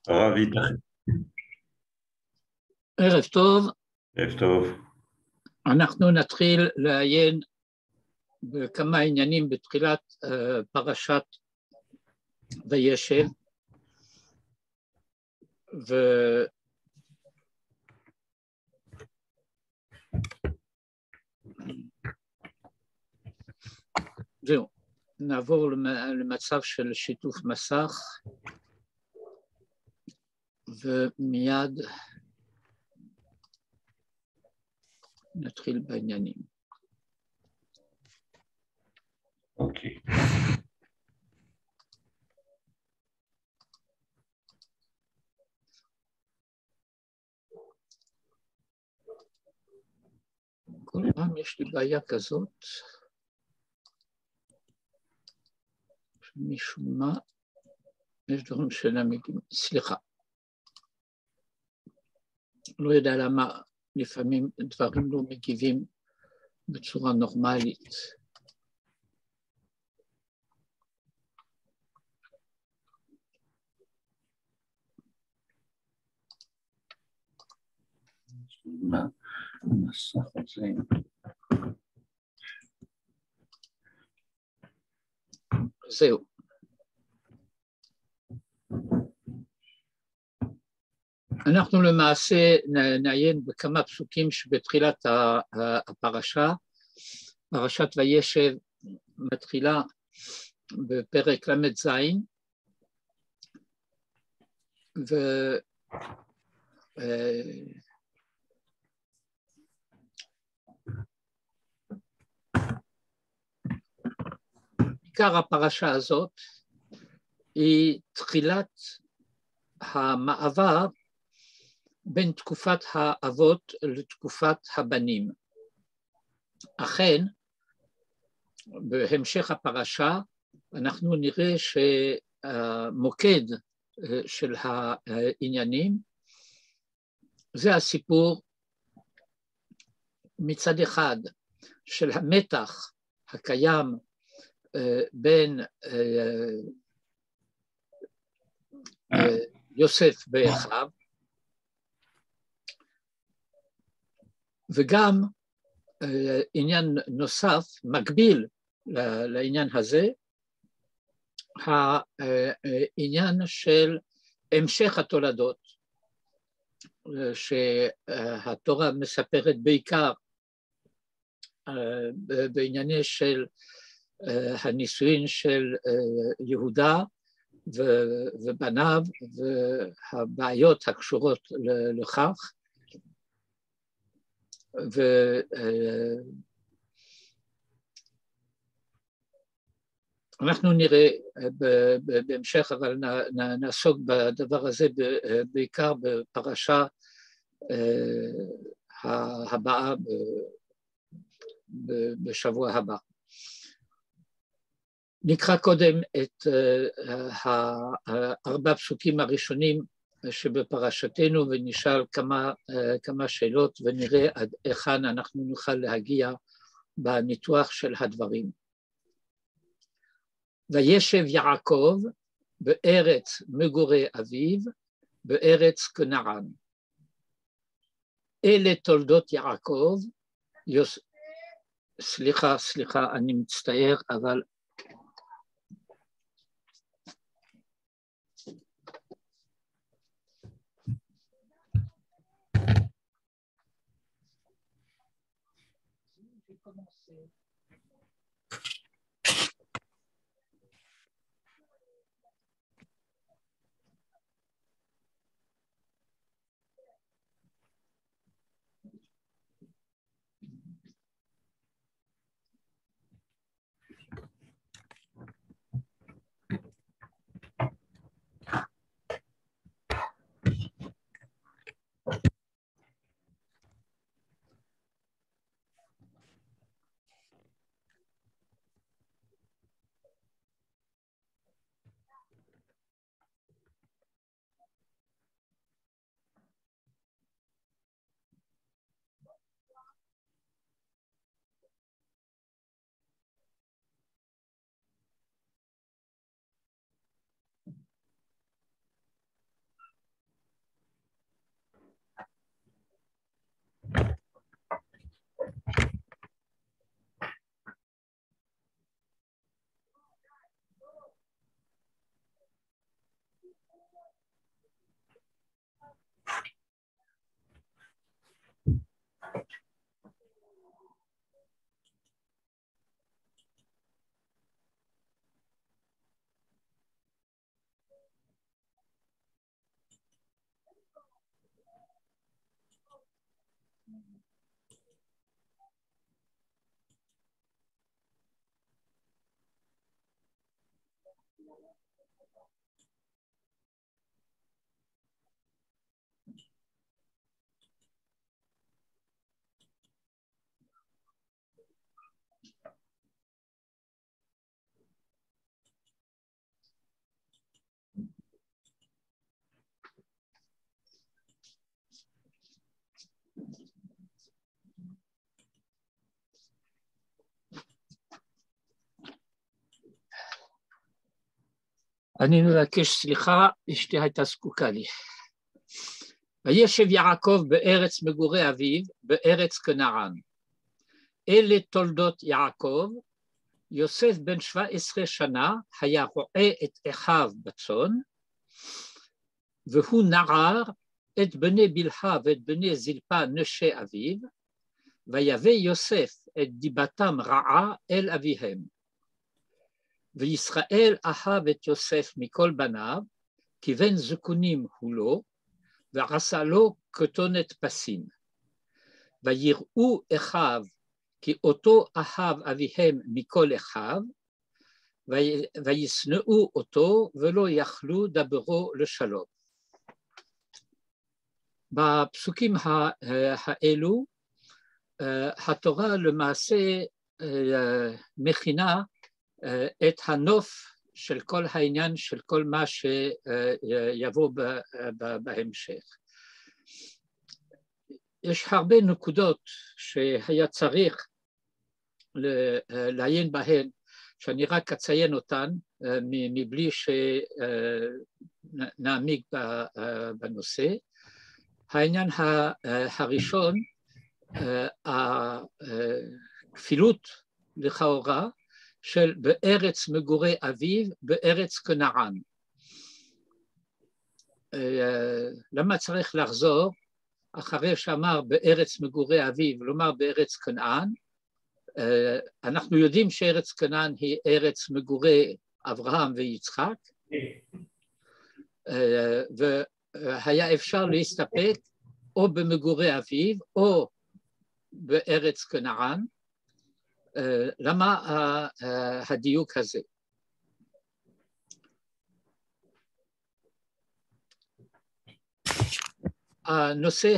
הרב איתך, ערב טוב, ערב טוב. אנחנו נתחיל לעיין בכמה עניינים בתחילת פרשת וישב, וזהו, נעבור למצב של שיתוף מסך, ומיד נתחיל בעניינים. אוקיי. כל פעם יש לי בעיה כזאת, משום מה, יש דברים שאינם מגיעים, סליחה. לא יודע למה לפעמים דברים לא מגיבים בצורה נורמלית. המסך הזה. זהו. אנחנו למעשה נעיין בכמה פסוקים שבתחילת הפרשה. פרשת וישב מתחילה בפרק ל"ז, עיקר הפרשה הזאת היא תחילת המעבר בין תקופת האבות לתקופת הבנים. אכן, בהמשך הפרשה אנחנו נראה שהמוקד של העניינים זה הסיפור מצד אחד של המתח הקיים בין יוסף ואחיו, וגם עניין נוסף מקביל לעניין הזה, העניין של המשך התולדות, שהתורה מספרת בעיקר בענייני של הנישואין של יהודה ובניו והבעיות הקשורות לכך, אנחנו נראה בהמשך, אבל נעסוק בדבר הזה בעיקר בפרשה הבאה בשבוע הבא. נקרא קודם את ארבע פסוקים הראשונים שבפרשתנו ונשאל כמה שאלות ונראה עד היכן אנחנו נוכל להגיע בניתוח של הדברים. וישב יעקב בארץ מגורי אביו, בארץ כנען. אלה תולדות יעקב, סליחה, אני מצטער, אבל אני מבקש סליחה, אשתי הייתה זקוקה לי. וישב יעקב בארץ מגורי אביו, בארץ כנען. אלה תולדות יעקב, יוסף בן 17 שנה היה רועה את אחיו בצאן, והוא נער את בני בלהה ואת בני זלפה נשי אביו, ויבא יוסף את דיבתם רעה אל אביהם. וישראל אהב את יוסף מכל בניו, כי בן זקונים הוא לו, ועשה לו כתונת פסים. ויראו אחיו, כי אותו אהב אביהם מכל אחיו, וישנאו אותו, ולא יכלו דברו לשלום. בפסוקים האלו, התורה למעשה מכינה את הנוף של כל העניין, של כל מה שיבוא בהמשך. יש הרבה נקודות שהיה צריך לעיין בהן, שאני רק אציין אותן, מבלי שנעמיק בנושא. העניין הראשון, הכפילות לכאורה, של בארץ מגורי אביו, בארץ כנען. למה צריך לחזור אחרי שאמר בארץ מגורי אביו, לומר בארץ כנען? אנחנו יודעים שארץ כנען היא ארץ מגורי אברהם ויצחק, והיה אפשר להסתפק או במגורי אביו או בארץ כנען. למה הדיוק הזה? הנושא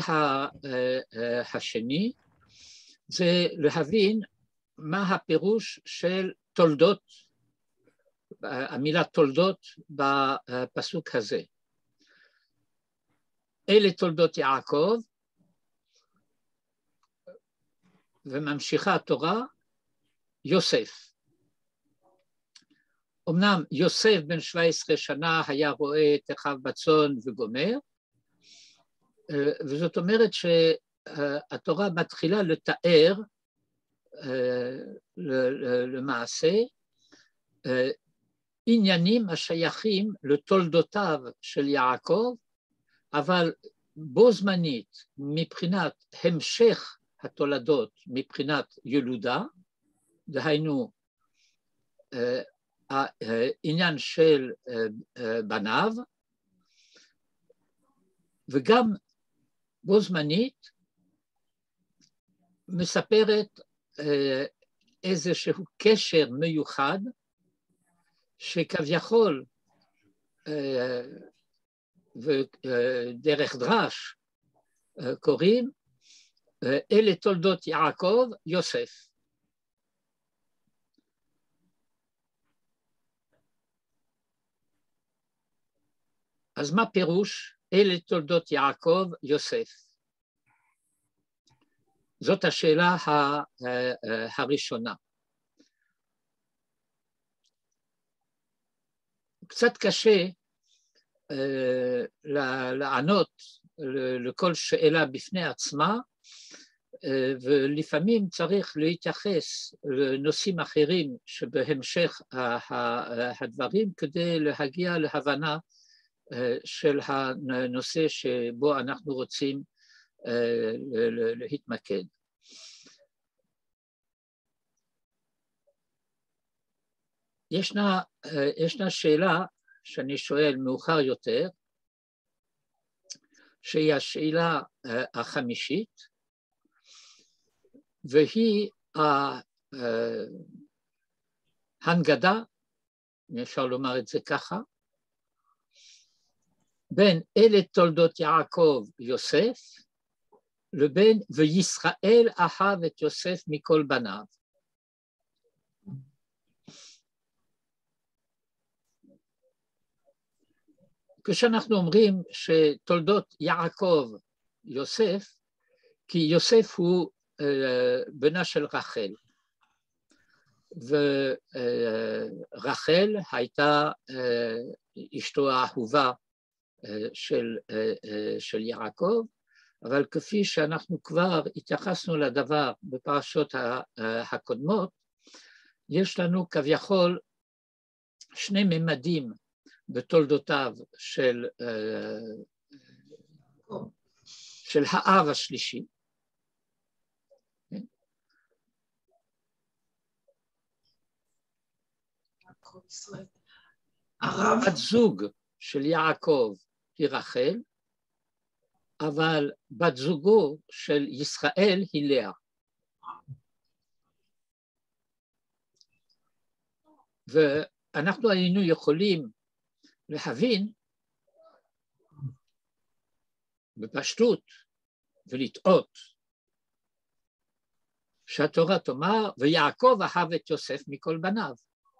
השני זה להבין מה הפירוש של תולדות, המילה תולדות בפסוק הזה. אלה תולדות יעקב, וממשיכה התורה, יוסף. אמנם יוסף בן 17 שנה היה רואה את אחיו בצאן וגומר, וזאת אומרת שהתורה מתחילה לתאר למעשה עניינים השייכים לתולדותיו של יעקב, אבל בו זמנית מבחינת המשך התולדות, מבחינת ילודה, דהיינו העניין של בניו, וגם בו זמנית מספרת איזשהו קשר מיוחד שכביכול ודרך דרש קוראים אלה תולדות יעקב יוסף. אז מה פירוש אלה תולדות יעקב יוסף? זאת השאלה הראשונה. קצת קשה לענות לכל שאלה בפני עצמה, ולפעמים צריך להתייחס לנושאים אחרים שבהמשך הדברים כדי להגיע להבנה של הנושא שבו אנחנו רוצים להתמקד. ישנה שאלה שאני שואל מאוחר יותר, שהיא השאלה החמישית, והיא ההנגדה, אם אפשר לומר את זה ככה, בין אלה תולדות יעקב יוסף, לבין וישראל אהב את יוסף מכל בניו. כשאנחנו אומרים שתולדות יעקב יוסף, כי יוסף הוא בנה של רחל, ורחל הייתה אשתו האהובה של יעקב, אבל כפי שאנחנו כבר התייחסנו לדבר בפרשות הקודמות, יש לנו כביכול שני ממדים בתולדותיו של האב השלישי. בת זוג של יעקב היא רחל, אבל בת זוגו של ישראל היא לאה. ואנחנו היינו יכולים להבין בפשטות ולטעות שהתורה תאמר ויעקב אהב את יוסף מכל בניו.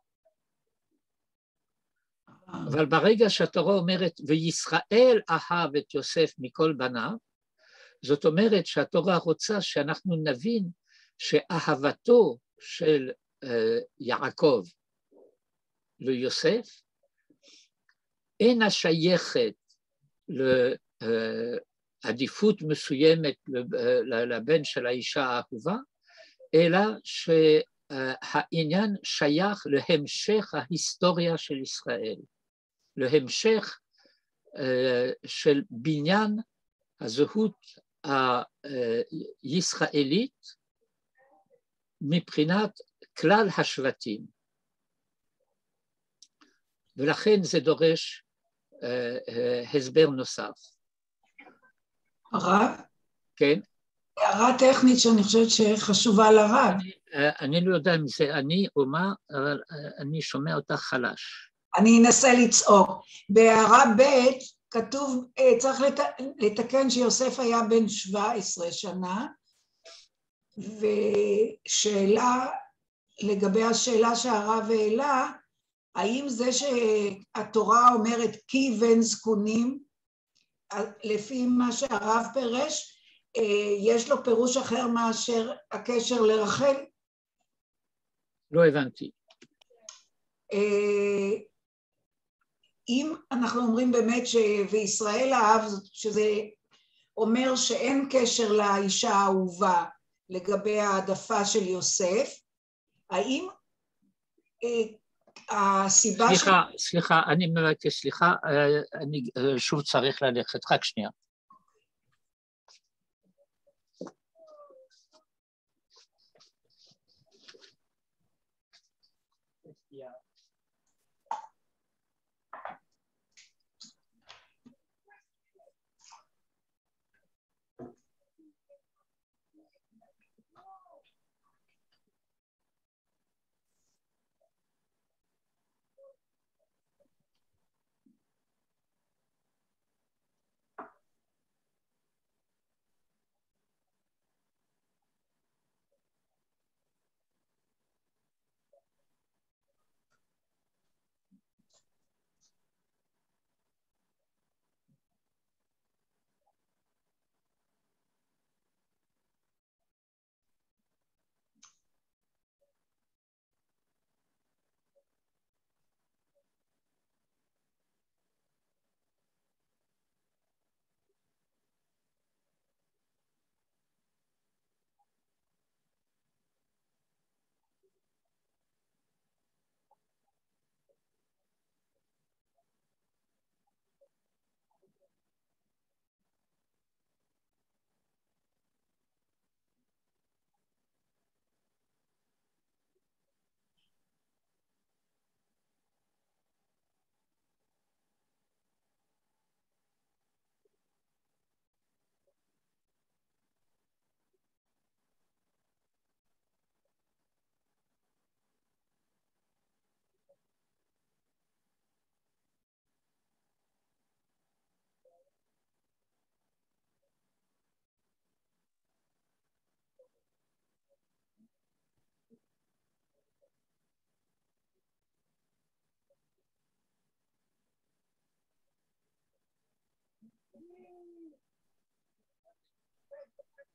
אבל ברגע שהתורה אומרת וישראל אהב את יוסף מכל בניו, זאת אומרת שהתורה רוצה שאנחנו נבין שאהבתו של יעקב ליוסף אינה שייכת לעדיפות מסוימת לבן של האישה האהובה, אלא שהעניין שייך להמשך ההיסטוריה של ישראל, להמשך של בניין הזהות הישראלית מבחינת כלל השבטים. ולכן זה דורש הסבר נוסף. הרב? כן. הערה טכנית שאני חושבת שחשובה לרב. אני לא יודע אם זה אני או מה, אבל אני שומע אותך חלש. אני אנסה לצעוק. בהערה ב' כתוב, צריך לתקן שיוסף היה בן 17 שנה, ושאלה לגבי השאלה שהרב העלה, האם זה שהתורה אומרת כי בן זקונים, לפי מה שהרב פירש, יש לו פירוש אחר מאשר הקשר לרחל? לא הבנתי. אם אנחנו אומרים באמת וישראל אהב, שזה אומר שאין קשר לאישה האהובה לגבי העדפה של יוסף, האם הסיבה סליחה, אני מבקש סליחה, אני שוב צריך ללכת, רק שנייה.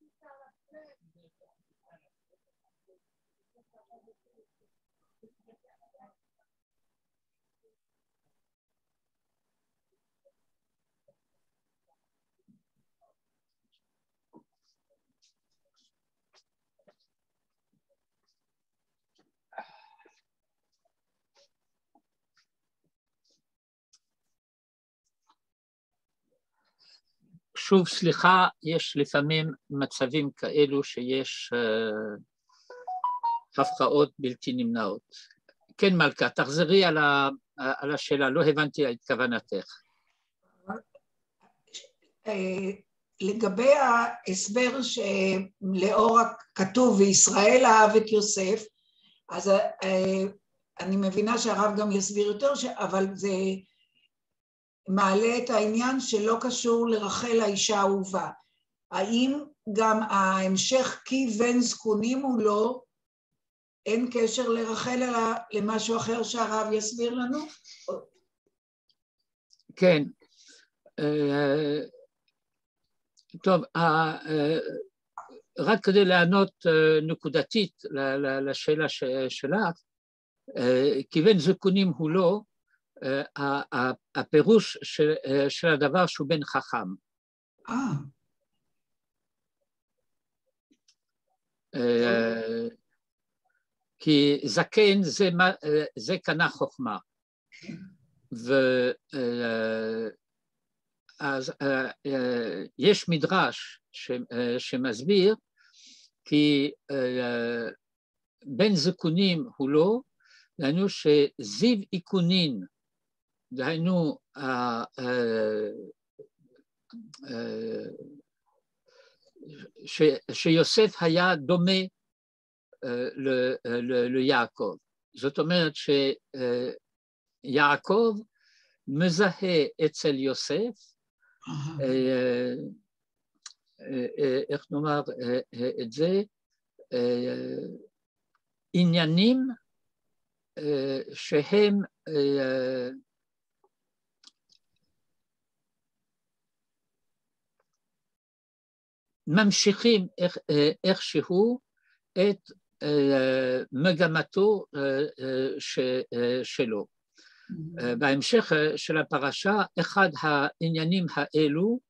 שוב, סליחה, יש לפעמים מצבים כאלו שיש הפרעות בלתי נמנעות. כן, מלכה, תחזרי על השאלה, לא הבנתי את כוונתך. לגבי ההסבר שלאור הכתוב, וישראל אהב את יוסף, אז אני מבינה שהרב גם יסביר יותר, אבל זה מעלה את העניין שלא קשור לרחל האישה האהובה. האם גם ההמשך כי בן זקונים הוא לא, אין קשר לרחל אלא למשהו אחר שהרב יסביר לנו? כן. טוב, רק כדי לענות נקודתית לשאלה שלך, כי בן זקונים הוא לא, הפירוש של הדבר שהוא בן חכם. כי זקן זה קנה חוכמה. אז יש מדרש שמסביר כי בן זקונים הוא לא, דהיינו שזיו איקונין, דהיינו שיוסף היה דומה ליעקב. זאת אומרת שיעקב מזהה אצל יוסף, איך נאמר את זה, עניינים שהם ממשיכים איכשהו את מגמתו שלו. בהמשך של הפרשה, אחד העניינים האלו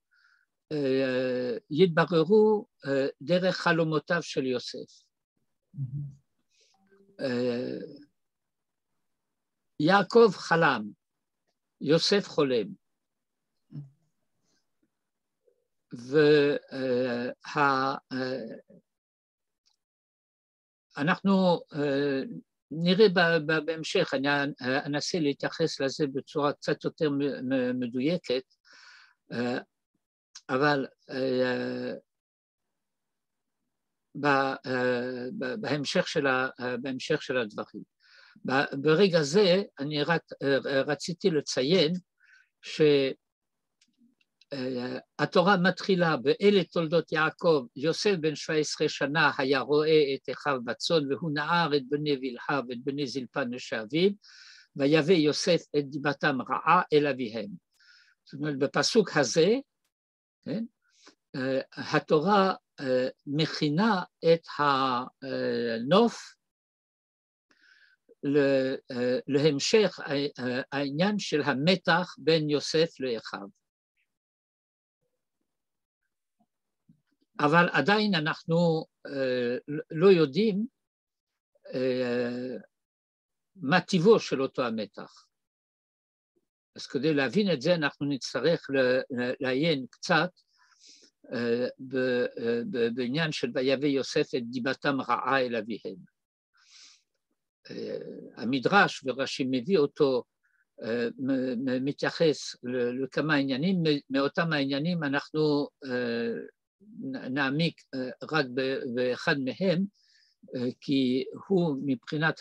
יתבררו דרך חלומותיו של יוסף. יעקב חלם, יוסף חולם. ואנחנו נראה בהמשך, אני אנסה להתייחס לזה בצורה קצת יותר מדויקת, אבל בהמשך של הדברים. ברגע זה אני רק רציתי לציין שהתורה מתחילה באלה תולדות יעקב, יוסף בן 17 שנה היה רואה את אחיו בצאן והוא נער את בני בלהה ואת בני זלפה נשי אביו, ויבא יוסף את דיבתם רעה אל אביהם. זאת אומרת בפסוק הזה, כן, התורה מכינה את הנוף להמשך העניין של המתח בין יוסף לאחיו. אבל עדיין אנחנו לא יודעים מה טיבו של אותו המתח. אז כדי להבין את זה אנחנו נצטרך לעיין קצת בעניין של ויבא יוסף את דיבתם רעה אל אביהם. המדרש ורש"י מביא אותו מתייחס לכמה עניינים, מאותם העניינים אנחנו נעמיק רק באחד מהם, כי הוא מבחינת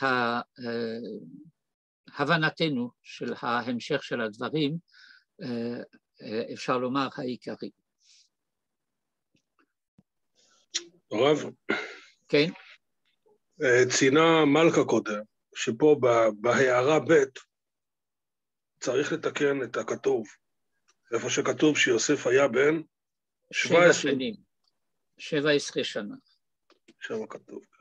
הבנתנו של ההמשך של הדברים, אפשר לומר העיקרי. הרב? כן? ציינה מלכה קודם, שפה בהערה ב' צריך לתקן את הכתוב. איפה שכתוב שיוסף היה בן 17 שנים. 17 שנה. שם כתוב, כן.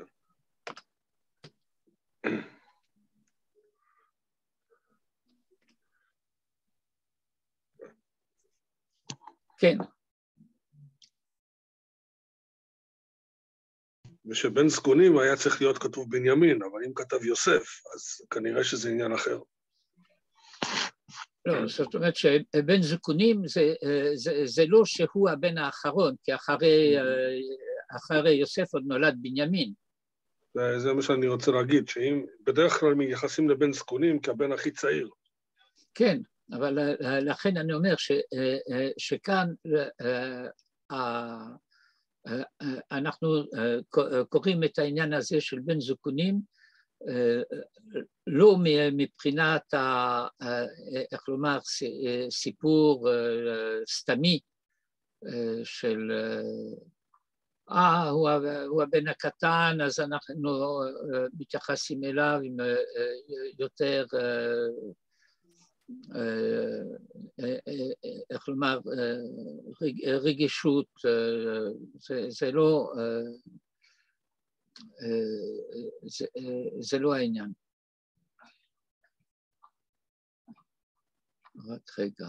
כן. ושבן זקונים היה צריך להיות כתוב בנימין, אבל אם כתב יוסף, אז כנראה שזה עניין אחר. לא, זאת אומרת שבן זקונים זה לא שהוא הבן האחרון, כי אחרי יוסף עוד נולד בנימין. זה מה שאני רוצה להגיד, שאם בדרך כלל מייחסים לבן זקונים כבן הכי צעיר. כן, אבל לכן אני אומר שכאן אנחנו קוראים את העניין הזה של בן זקונים, לא מבחינת, איך לומר, סיפור סתמי של, הוא הבן הקטן, אז אנחנו מתייחסים אליו עם יותר, איך לומר, רגישות, זה לא, זה לא העניין. רק רגע.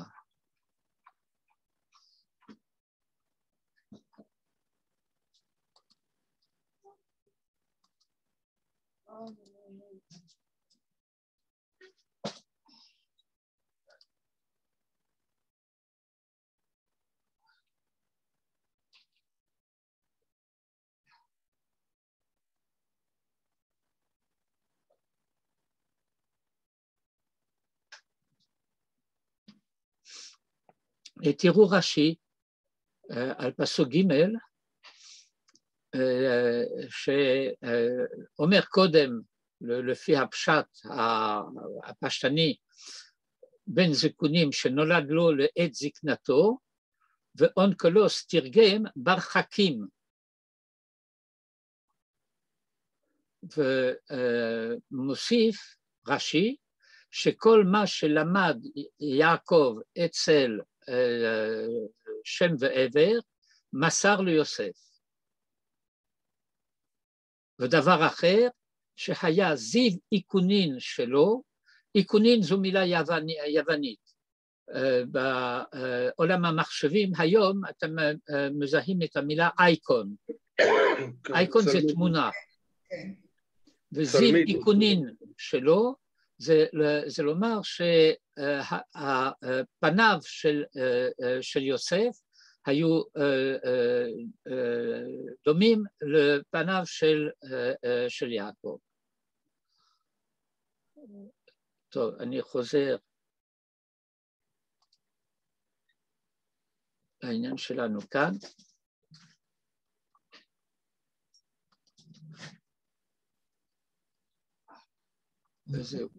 תראו רש"י על פסוק ג' שאומר קודם, לפי הפשט הפשטני, בן זקונים שנולד לו לעת זקנתו, ואונקלוס תרגם ברחקים. ומוסיף רש"י שכל מה שלמד יעקב אצל שם ועבר, מסר ליוסף. ודבר אחר, שהיה זיו איקונין שלו, איקונין זו מילה יוונית. בעולם המחשבים היום אתם מזהים את המילה אייקון. אייקון זה תמונה. וזיו איקונין שלו, זה לומר שהפניו של יוסף היו דומים לפניו של יעקב. טוב, אני חוזר לעניין שלנו כאן. וזהו.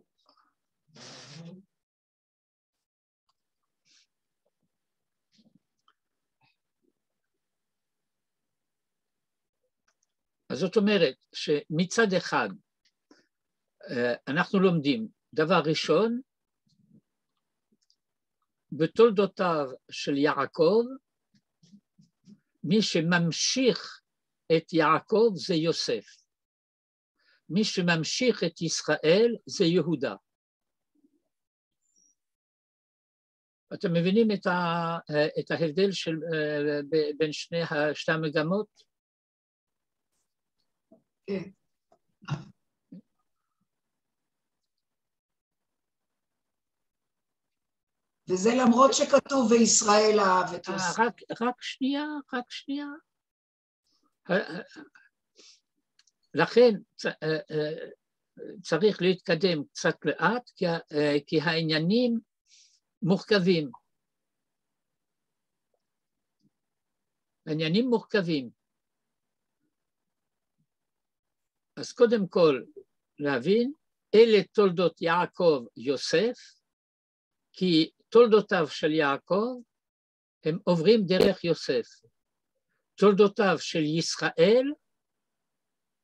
אז זאת אומרת שמצד אחד אנחנו לומדים דבר ראשון, בתולדותיו של יעקב, מי שממשיך את יעקב זה יוסף. מי שממשיך את ישראל זה יהודה. אתם מבינים את ההבדל בין שתי המגמות? כן. וזה למרות שכתוב וישראל אהב את יוסף. רק שנייה. לכן צריך להתקדם קצת לאט, כי העניינים מורכבים. העניינים מורכבים. אז קודם כל להבין, אלה תולדות יעקב יוסף, כי תולדותיו של יעקב הם עוברים דרך יוסף. תולדותיו של ישראל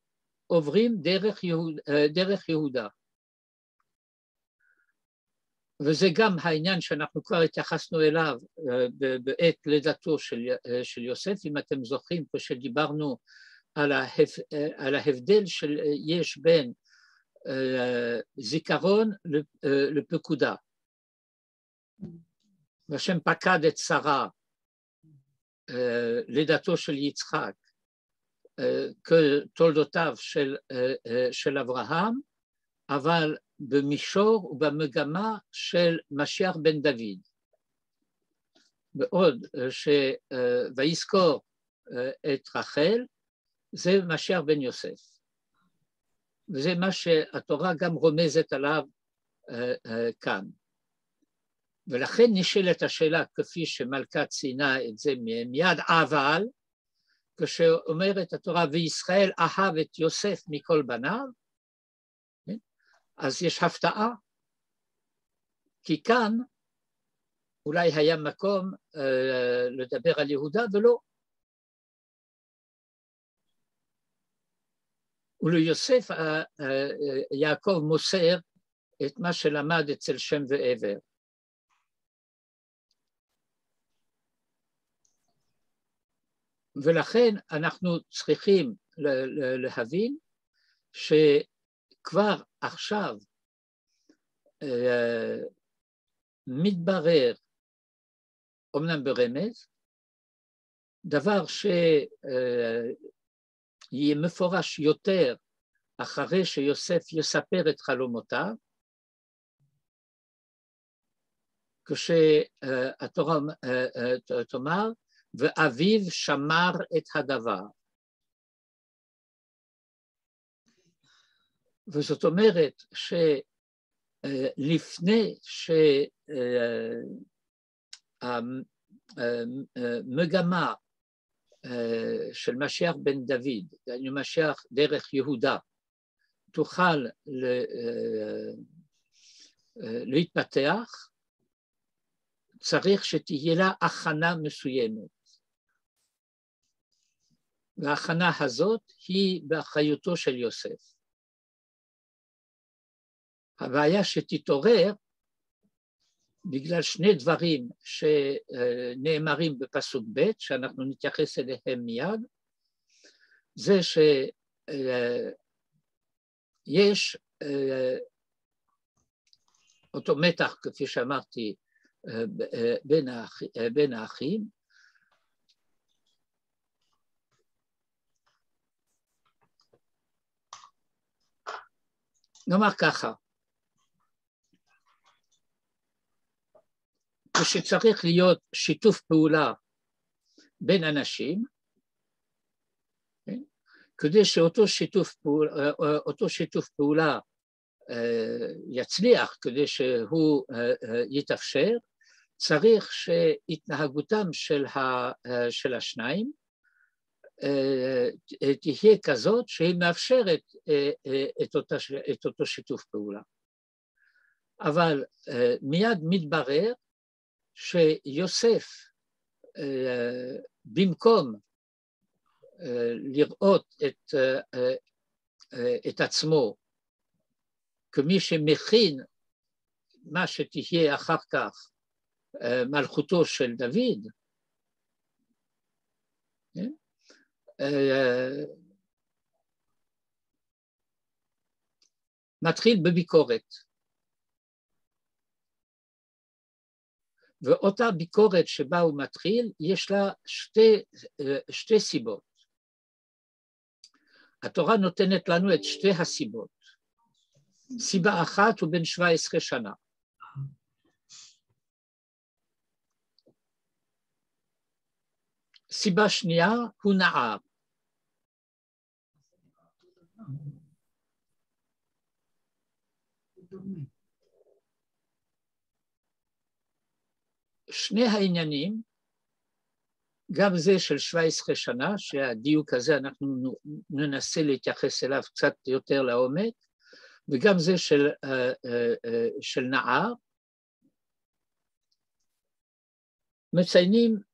עוברים דרך יהודה. וזה גם העניין שאנחנו כבר התייחסנו אליו בעת לידתו של יוסף, אם אתם זוכרים, כשדיברנו על ההבדל שיש בין זיכרון לפקודה. והשם פקד את שרה, לידתו של יצחק, כתולדותיו של אברהם, אבל במישור ובמגמה של משיח בן דוד. בעוד ויזכור את רחל, זה משיח בן יוסף. וזה מה שהתורה גם רומזת עליו כאן. ולכן נשאלת השאלה, כפי שמלכה ציינה את זה מיד, אבל כשאומרת התורה, וישראל אהב את יוסף מכל בניו, אז יש הפתעה, כי כאן אולי היה מקום לדבר על יהודה ולא. וליוסף יעקב מוסר את מה שלמד אצל שם ועבר. ולכן אנחנו צריכים להבין שכבר עכשיו מתברר, אומנם ברמז, דבר שיהיה מפורש יותר אחרי שיוסף יספר את חלומותיו, כשהתורה תאמר, ואביו שמר את הדבר. וזאת אומרת שלפני שהמגמה של משיח בן דוד, משיח דרך יהודה, תוכל להתפתח, צריך שתהיה לה הכנה מסוימת. וההכנה הזאת היא באחריותו של יוסף. הבעיה שתתעורר בגלל שני דברים שנאמרים בפסוק ב' שאנחנו נתייחס אליהם מיד, זה שיש אותו מתח, כפי שאמרתי, בין האחים, נאמר ככה, כשצריך להיות שיתוף פעולה בין אנשים, כדי שאותו שיתוף פעולה יצליח, כדי שהוא יתאפשר, צריך שהתנהגותם של השניים תהיה כזאת שהיא מאפשרת את אותו שיתוף פעולה. אבל מיד מתברר שיוסף, במקום לראות את עצמו כמי שמכין מה שתהיה אחר כך מלכותו של דוד, מתחיל בביקורת. ואותה ביקורת שבה הוא מתחיל, יש לה שתי סיבות. התורה נותנת לנו את שתי הסיבות. סיבה אחת הוא בן 17 שנה. סיבה שנייה הוא נער. שני העניינים, גם זה של 17 שנה, שהדיוק הזה אנחנו ננסה להתייחס אליו קצת יותר לעומק, וגם זה של נער, מציינים,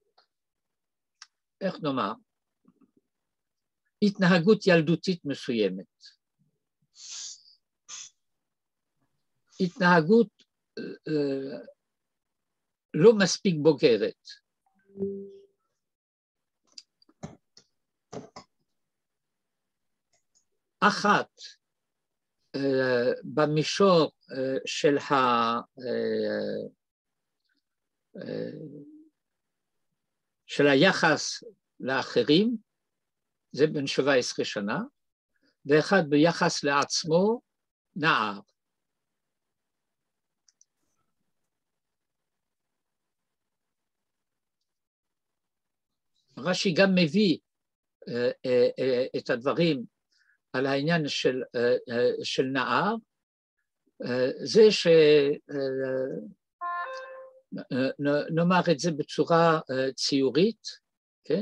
איך נאמר, התנהגות ילדותית מסוימת. התנהגות לא מספיק בוגרת. אחת, במישור של היחס לאחרים, זה בן 17 שנה, ואחד ביחס לעצמו, נער. רש"י גם מביא את הדברים על העניין של נער, זה שנאמר את זה בצורה ציורית, כן?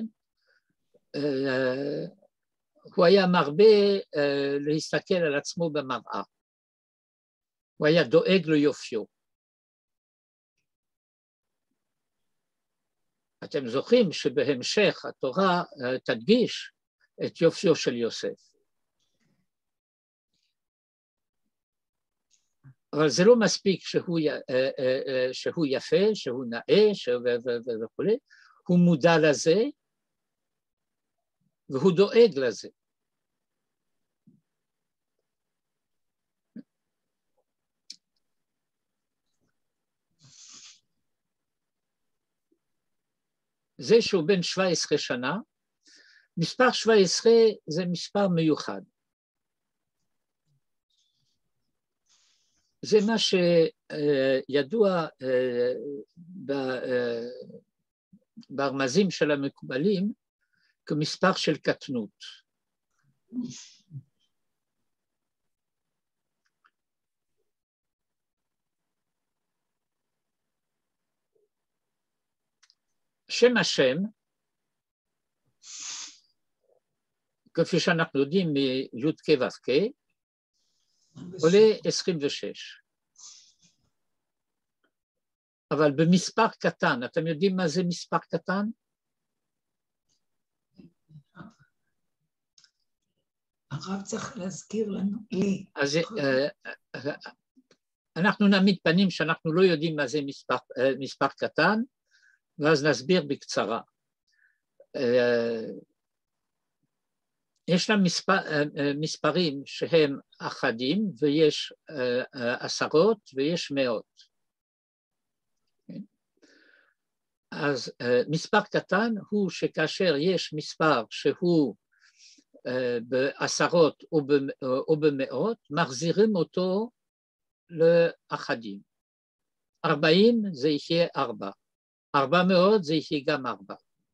הוא היה מרבה להסתכל על עצמו במראה, הוא היה דואג ליופיו. אתם זוכרים שבהמשך התורה תדגיש את יופיו של יוסף. אבל זה לא מספיק שהוא יפה, שהוא נאה וכו', הוא מודע לזה והוא דואג לזה. זה שהוא בן 17 שנה, מספר 17 זה מספר מיוחד. זה מה שידוע ברמזים של המקובלים כמספר של קטנות. שם השם, כפי שאנחנו יודעים מי"ק ו"ק, עולה 26. אבל במספר קטן, אתם יודעים מה זה מספר קטן? הרב צריך להזכיר לנו, לי. אז אנחנו נעמיד פנים שאנחנו לא יודעים מה זה מספר קטן, ואז נסביר בקצרה. יש לה מספרים שהם אחדים, ויש עשרות ויש מאות. אז מספר קטן הוא שכאשר יש מספר שהוא בעשרות או במאות, מחזירים אותו לאחדים. 40 זה יהיה 4, 400 זה יהיה גם 4.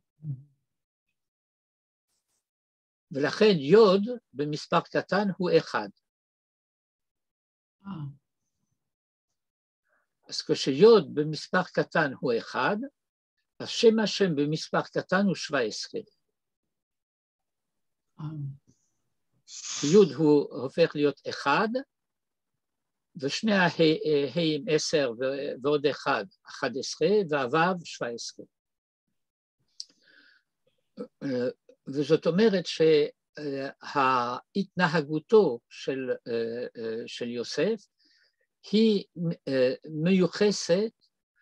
ולכן יוד במספר קטן הוא 1. אז כשיוד במספר קטן הוא 1, אז שם השם במספר קטן הוא 17. יוד הוא הופך להיות 1, ושני ההיים 10 ועוד 1, 11, והוו 17. וזאת אומרת שההתנהגותו של יוסף היא מיוחסת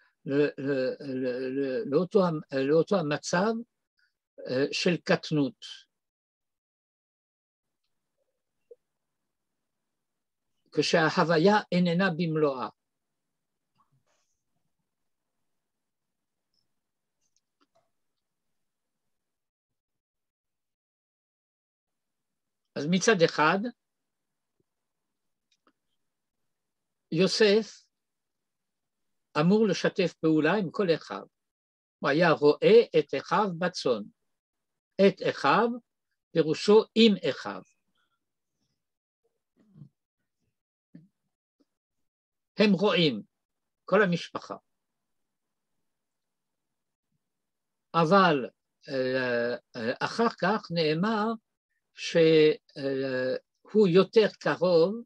לאותו המצב של קטנות. כשההוויה איננה במלואה. אז מצד אחד, יוסף אמור לשתף פעולה עם כל אחיו. הוא היה רואה את אחיו בצאן. את אחיו פירושו עם אחיו. הם רואים, כל המשפחה. אבל אחר כך נאמר שהוא יותר קרוב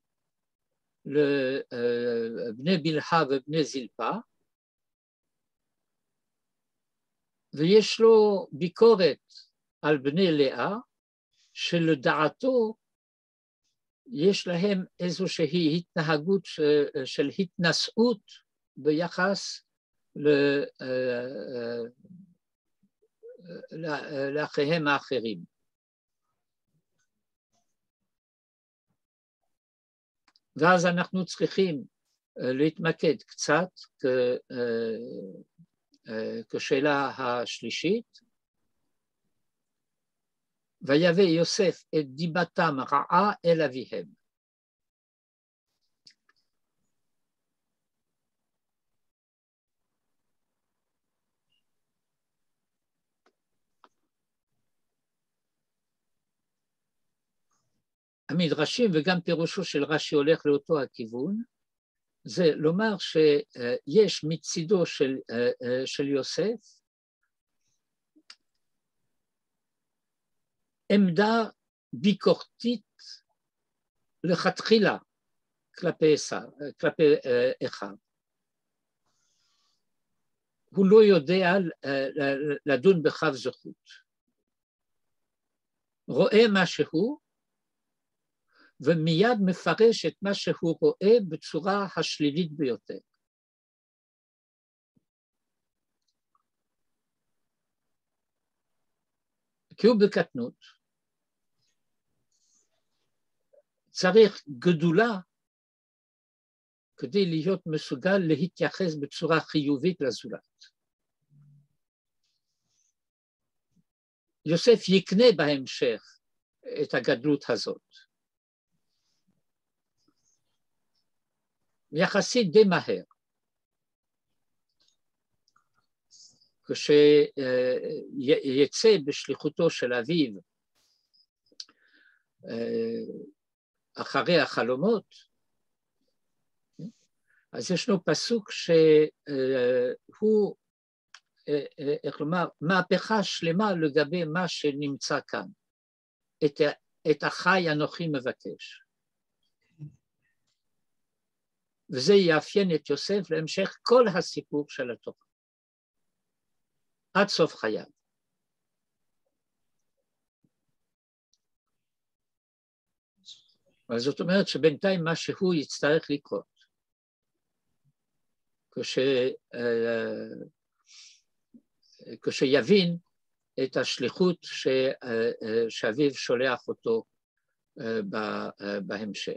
לבני בלהה ובני זלפה, ויש לו ביקורת על בני לאה, שלדעתו יש להם איזושהי התנהגות של התנשאות ביחס לאחיהם האחרים. ואז אנחנו צריכים להתמקד קצת כשאלה השלישית, ויבא יוסף את דיבתם רעה אל אביהם. המדרשים וגם פירושו של רש"י הולך לאותו הכיוון, זה לומר שיש מצידו של יוסף עמדה ביקורתית לכתחילה כלפי אחיו. הוא לא יודע לדון בכף זכות. רואה מה שהוא, ומיד מפרש את מה שהוא רואה בצורה השלילית ביותר. כי הוא בקטנות, צריך גדולה כדי להיות מסוגל להתייחס בצורה חיובית לזולת. יוסף יקנה בהמשך את הגדלות הזאת. יחסית די מהר. כשיצא בשליחותו של אביו אחרי החלומות, אז ישנו פסוק שהוא, איך לומר, מהפכה שלמה לגבי מה שנמצא כאן. את החי אנוכי מבקש. וזה יאפיין את יוסף להמשך כל הסיפור של התורה. עד סוף חייו. אבל זאת אומרת שבינתיים מה שהוא יצטרך לקרות. כשיבין את השליחות שאביו שולח אותו בהמשך.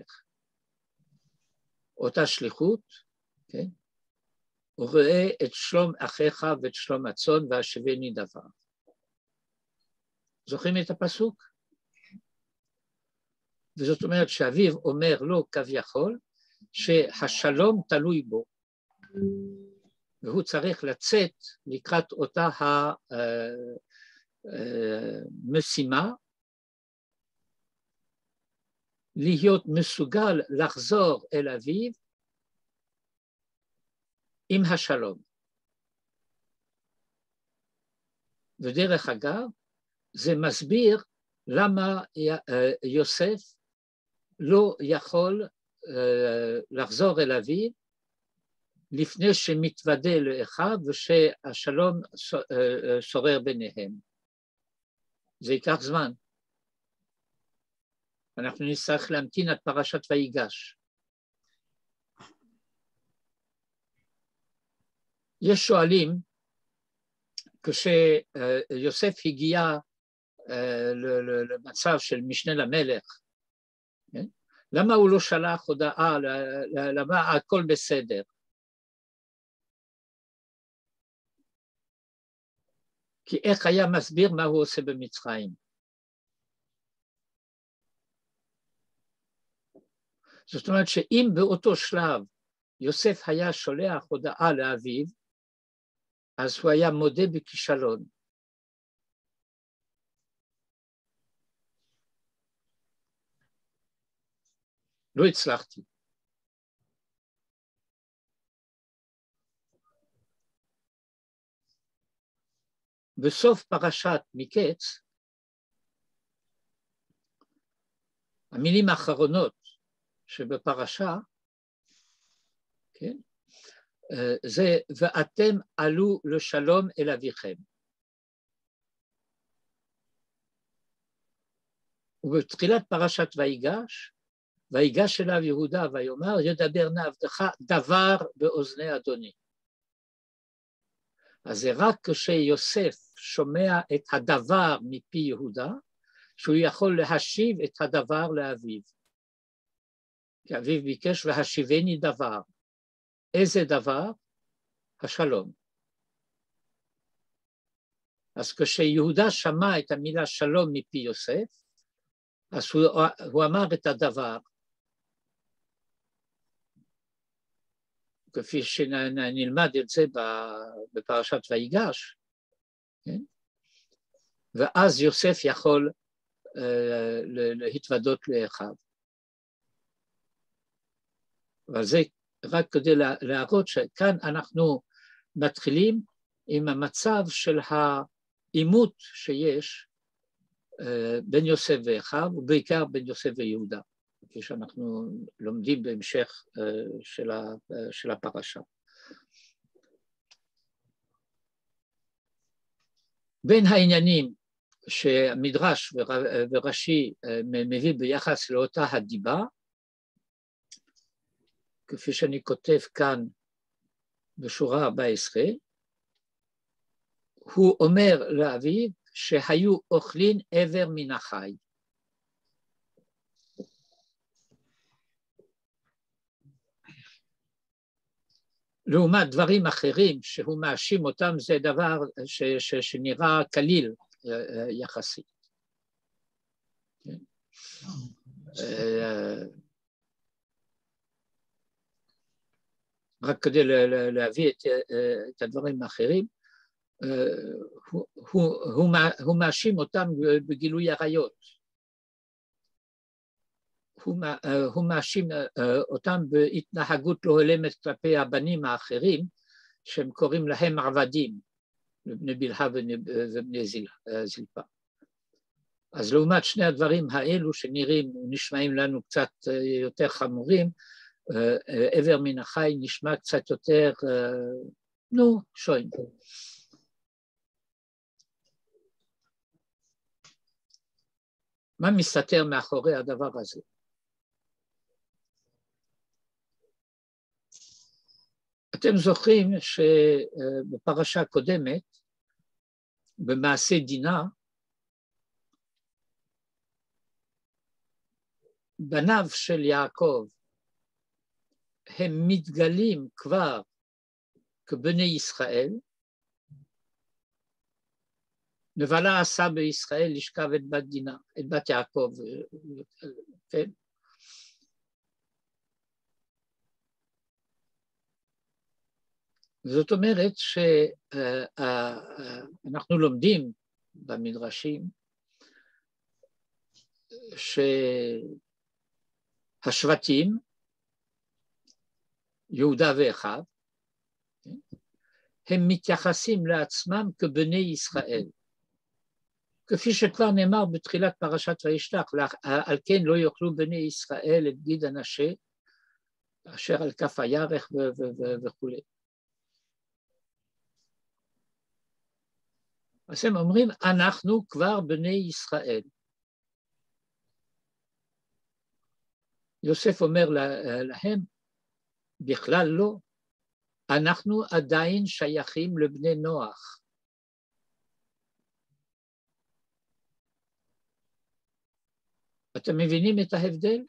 אותה שליחות, כן? הוא רואה את שלום אחיך ואת שלום הצאן והשבני דבר. זוכרים את הפסוק? וזאת אומרת שאביו אומר לו כביכול שהשלום תלוי בו, והוא צריך לצאת לקראת אותה המשימה, להיות מסוגל לחזור אל אביו עם השלום. ודרך אגב, זה מסביר למה יוסף לא יכול לחזור אל אביו לפני שמתוודה לאחיו ושהשלום שורר ביניהם. זה ייקח זמן. אנחנו נצטרך להמתין עד פרשת ויגש. יש שואלים, כשיוסף הגיע למצב של משנה למלך, למה הוא לא שלח הודעה, למה הכל בסדר? כי איך היה מסביר מה הוא עושה במצרים? זאת אומרת שאם באותו שלב יוסף היה שולח הודעה לאביו, אז הוא היה מודה בכישלון. לא הצלחתי. בסוף פרשת מקץ, המילים האחרונות שבפרשה, כן? זה ואתם עלו לשלום אל אביכם. ובתחילת פרשת ויגש, ויגש אליו יהודה ויאמר, ידבר נא עבדך דבר באוזני אדוני. אז זה רק כשיוסף שומע את הדבר מפי יהודה, שהוא יכול להשיב את הדבר לאביו. כי אביו ביקש והשיבני דבר. איזה דבר? השלום. אז כשיהודה שמע את המילה שלום מפי יוסף, אז הוא אמר את הדבר, כפי שנלמד את זה בפרשת ויגש, כן? ואז יוסף יכול להתוודות לאחיו. אבל זה רק כדי להראות שכאן אנחנו מתחילים עם המצב של העימות שיש בין יוסף ואחיו, ובעיקר בין יוסף ויהודה, כפי שאנחנו לומדים בהמשך של הפרשה. בין העניינים שהמדרש ורש"י מביא ביחס לאותה הדיבה, כפי שאני כותב כאן בשורה 14, הוא אומר לאביו שהיו אוכלים עבר מן החי. לעומת דברים אחרים שהוא מאשים אותם, זה דבר שנראה קליל יחסית. רק כדי להביא את הדברים האחרים, הוא מאשים אותם בגילוי עריות. הוא מאשים אותם בהתנהגות לא הולמת כלפי הבנים האחרים, שהם קוראים להם עבדים, בני בלהה ובני זלפה. אז לעומת שני הדברים האלו שנראים, נשמעים לנו קצת יותר חמורים, עבר מן החי נשמע קצת יותר, שוין. מה מסתתר מאחורי הדבר הזה? אתם זוכרים שבפרשה קודמת, במעשה דינה, בניו של יעקב, הם מתגלים כבר כבני ישראל, נבלה עשה בישראל לשכב את בת דינה, את בת יעקב, כן? זאת אומרת שאנחנו לומדים במדרשים שהשבטים, יהודה ואחיו, הם מתייחסים לעצמם כבני ישראל. כפי שכבר נאמר בתחילת פרשת וישלח, על כן לא יאכלו בני ישראל את גיד הנשה, אשר על כף הירך וכו'. אז הם אומרים, אנחנו כבר בני ישראל. יוסף אומר להם, בכלל לא, אנחנו עדיין שייכים לבני נוח. אתם מבינים את ההבדל?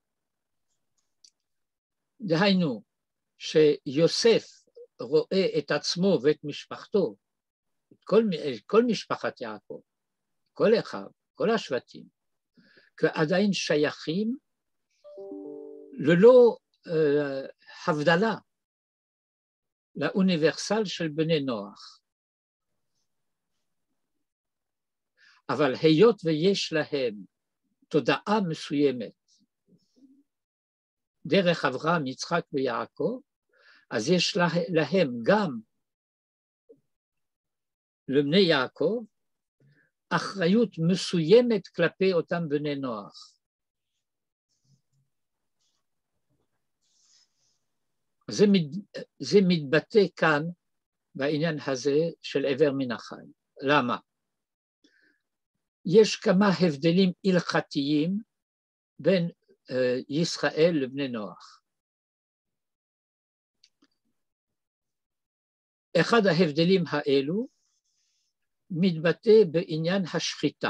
דהיינו, שיוסף רואה את עצמו ואת משפחתו, את כל משפחת יעקב, כל אחיו, כל השבטים, ועדיין שייכים ללא הבדלה לאוניברסל של בני נוח. אבל היות ויש להם תודעה מסוימת דרך אברהם, יצחק ויעקב, אז יש להם גם לבני יעקב אחריות מסוימת כלפי אותם בני נוח. זה מתבטא כאן בעניין הזה של עבר מן החי. למה? יש כמה הבדלים הלכתיים בין ישראל לבני נוח. אחד ההבדלים האלו מתבטא בעניין השחיטה.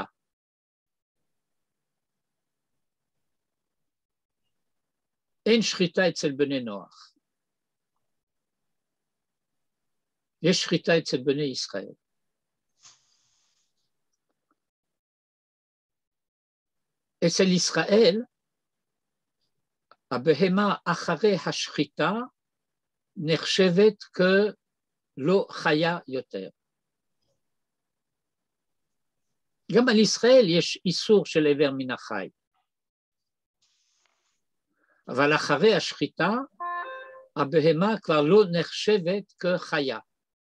אין שחיטה אצל בני נוח. יש שחיטה אצל בני ישראל. אצל ישראל, הבהמה אחרי השחיטה נחשבת כלא חיה יותר. גם על ישראל יש איסור של איבר מן החי. אבל אחרי השחיטה, הבהמה כבר לא נחשבת כחיה.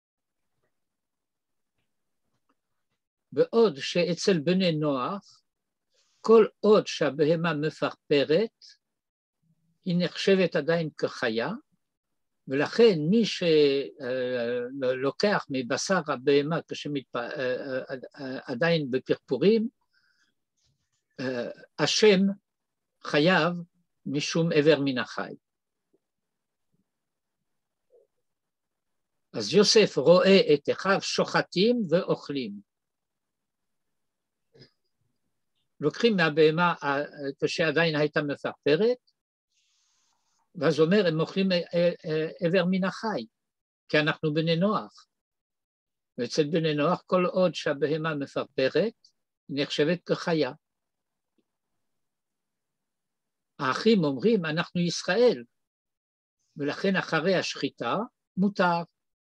בעוד שאצל בני נוח, כל עוד שהבהמה מפרפרת, היא נחשבת עדיין כחיה, ולכן מי שלוקח מבשר הבהמה כשעדיין בפרפורים, השם חייב משום עבר מן החי. אז יוסף רואה את אחיו שוחטים ואוכלים. לוקחים מהבהמה כשעדיין הייתה מפרפרת, ואז אומר, הם אוכלים עבר מן החי, כי אנחנו בני נוח. ואצל בני נוח, כל עוד שהבהמה מפרפרת, נחשבת כחיה. האחים אומרים, אנחנו ישראל, ולכן אחרי השחיטה מותר.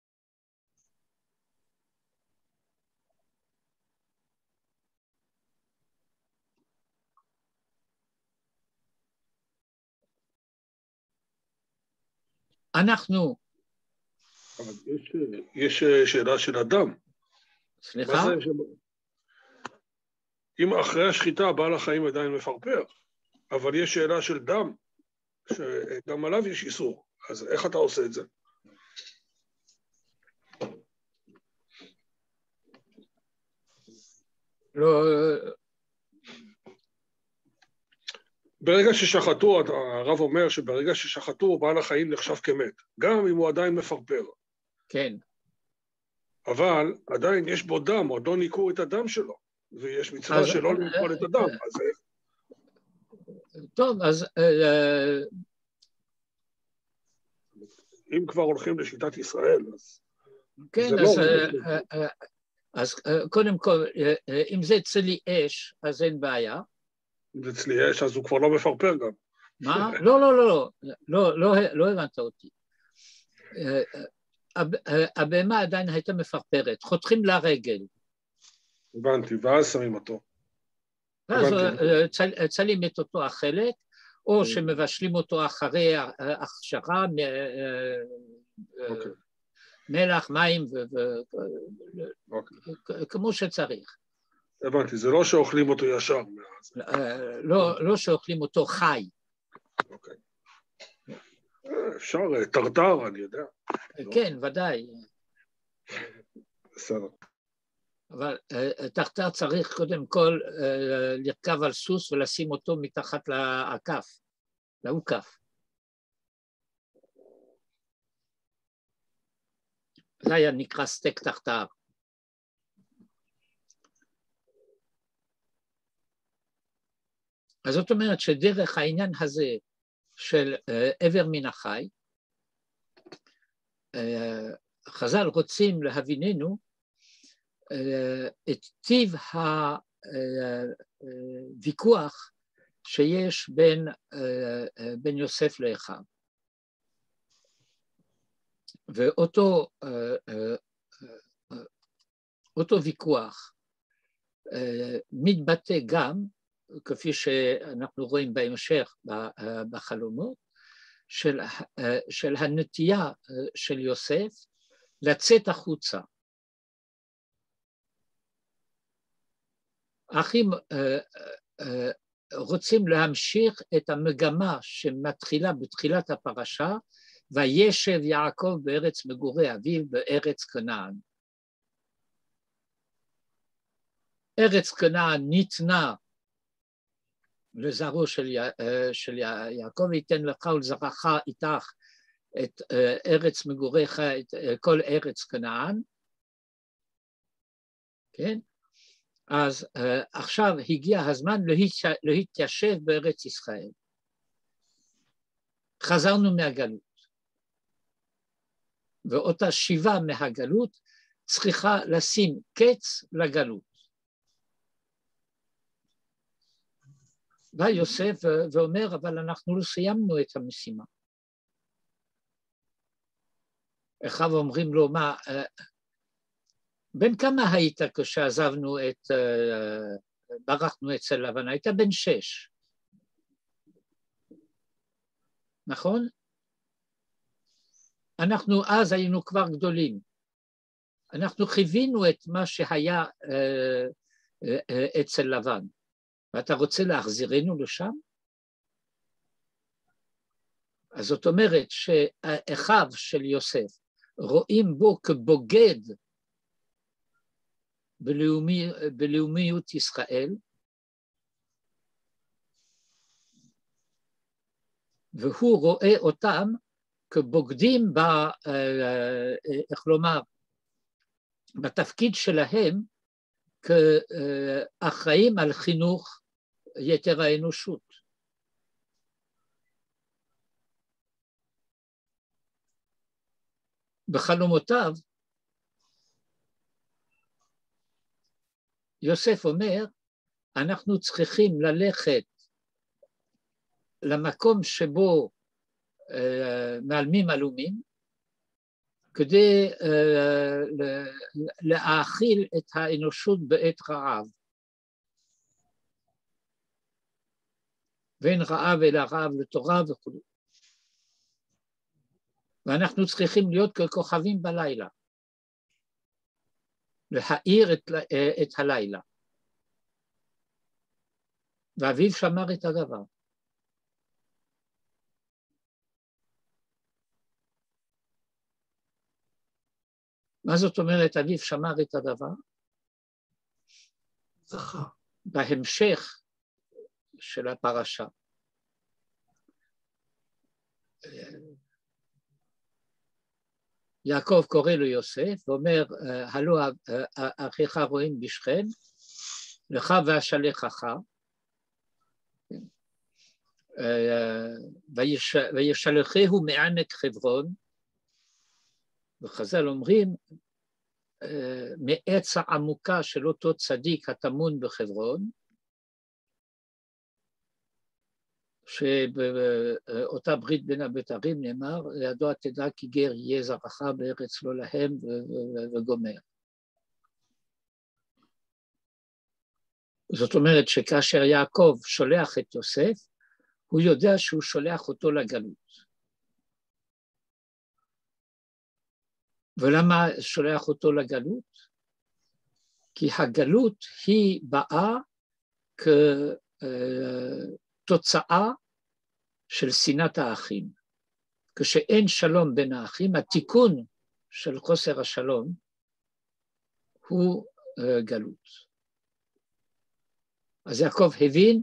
אנחנו... אבל יש שאלה של אדם. סליחה? אם אחרי השחיטה בעל החיים עדיין מפרפר, אבל יש שאלה של דם, שגם עליו יש איסור, אז איך אתה עושה את זה? לא... ברגע ששחטו, הרב אומר שברגע ששחטו, בעל החיים נחשב כמת, גם אם הוא עדיין מפרפר. כן. אבל עדיין יש בו דם, עוד לא ניקו את הדם שלו, ויש מצווה שלא לנקול את הדם. טוב, אז... אם כבר הולכים לשיטת ישראל, אז... כן, אז קודם כל, אם זה צלי אש, אז אין בעיה. אם זה צלי אש, אז הוא כבר לא מפרפר גם. מה? לא הבנת אותי. הבהמה עדיין הייתה מפרפרת, חותכים לה רגל. הבנתי, ואז שמים אותו. ואז צלים את אותו החלק, או שמבשלים אותו אחרי הכשרה, מלח, מים, כמו שצריך. הבנתי, זה לא שאוכלים אותו ישר. לא שאוכלים אותו חי. אוקיי. אפשר, טרטר, אני יודע. כן, ודאי. בסדר. אבל טרטר צריך קודם כל לרכב על סוס ולשים אותו מתחת לעקף, לעוקף. זה היה נקרא סטייק טרטר. אז זאת אומרת שדרך העניין הזה של עבר מן החי, חז"ל רוצים להביננו את טיב הוויכוח שיש בין יוסף לאחיו. ואותו ויכוח מתבטא גם, כפי שאנחנו רואים בהמשך בחלומות, של הנטייה של יוסף לצאת החוצה. האחים רוצים להמשיך את המגמה שמתחילה בתחילת הפרשה, וישב יעקב בארץ מגורי אביו בארץ כנען. ארץ כנען ניתנה לזרעו של יעקב, ייתן לך ולזרעך איתך את ארץ מגוריך, את כל ארץ כנען, כן? אז עכשיו הגיע הזמן להתיישב בארץ ישראל. חזרנו מהגלות, ואותה שיבה מהגלות צריכה לשים קץ לגלות. בא יוסף ואומר, אבל אנחנו לא סיימנו את המשימה. אחיו אומרים לו, מה, בן כמה היית כשעזבנו ברחנו אצל לבן? היית בן 6. נכון? אנחנו אז היינו כבר גדולים. אנחנו חיווינו את מה שהיה אצל לבן. ואתה רוצה להחזירנו לשם? אז זאת אומרת שאחיו של יוסף רואים בו כבוגד בלאומיות ישראל, והוא רואה אותם כבוגדים איך לומר, בתפקיד שלהם כאחראים על חינוך יתר האנושות. בחלומותיו, יוסף אומר, אנחנו צריכים ללכת למקום שבו מעלמים עלומים, כדי להאכיל את האנושות בעת רעב. ואין רעב אלא רעב לתורה וכו'. ואנחנו צריכים להיות ככוכבים בלילה, להאיר את הלילה. ואביו שמר את הדבר. מה זאת אומרת, אביו שמר את הדבר? זכר. בהמשך של הפרשה. יעקב קורא לו יוסף, ואומר, הלא אחיך רואים בשכם, לך ואשלחך, וישלחהו מעמק חברון, וחז"ל אומרים, מעץ העמוקה של אותו צדיק הטמון בחברון, שבאותה ברית בין הבתרים נאמר, ידוע תדע כי גר יהיה זרעך בארץ לא להם וגומר. זאת אומרת שכאשר יעקב שולח את יוסף, הוא יודע שהוא שולח אותו לגלות. ולמה שולח אותו לגלות? כי הגלות היא באה כתוצאה של שנאת האחים. כשאין שלום בין האחים, התיקון של חוסר השלום הוא גלות. אז יעקב הבין